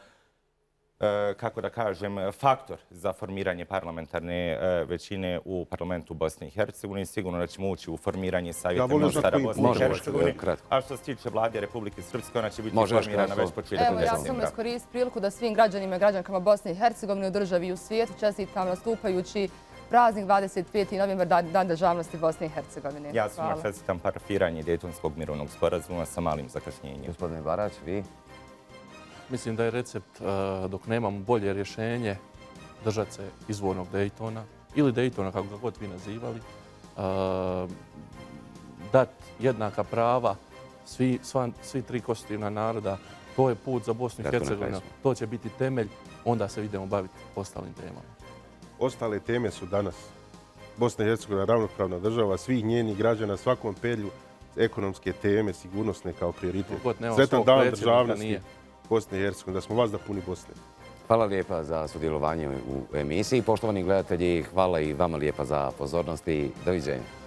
kako da kažem, faktor za formiranje parlamentarne većine u parlamentu Bosne i Hercegovine. Sigurno da ćemo ući u formiranje Savjeta ministara Bosne i Hercegovine. A što se tiče vlade Republike Srpske, ona će biti formirana već početkom decembra. Evo, ja sam iskoristila priliku da svim građanima i građankama Bosne i Hercegovine u državi i u svijetu čestitam nastupajući praznik dvadeset peti novembar, Dan državnosti Bosne i Hercegovine. Ja sam vam čestitam parafiranje Dejtonskog mirovnog sporazuma sa malim zakašnjenjem. Gospodine Barać, vi? Mislim da je recept, dok nemamo bolje rješenje, držati se izvornog Dejtona ili Dejtona, kako ga god vi nazivali, dati jednaka prava svi tri konstitutivna naroda. To je put za Bosnu i Hercegovinu. To će biti temelj, onda se idemo baviti ostalim temama. Ostale teme su danas. Bosna i Hercegovina je ravnopravna država, svih njenih građana, svakom pedlju ekonomske teme, sigurnosne kao prioritet. Sretan dan državnosti Bosne i Hercegovine, da smo vas da puni Bosne. Hvala lijepa za sudjelovanje u emisiji. Poštovani gledatelji, hvala i vama lijepa za pozornost i doviđenja.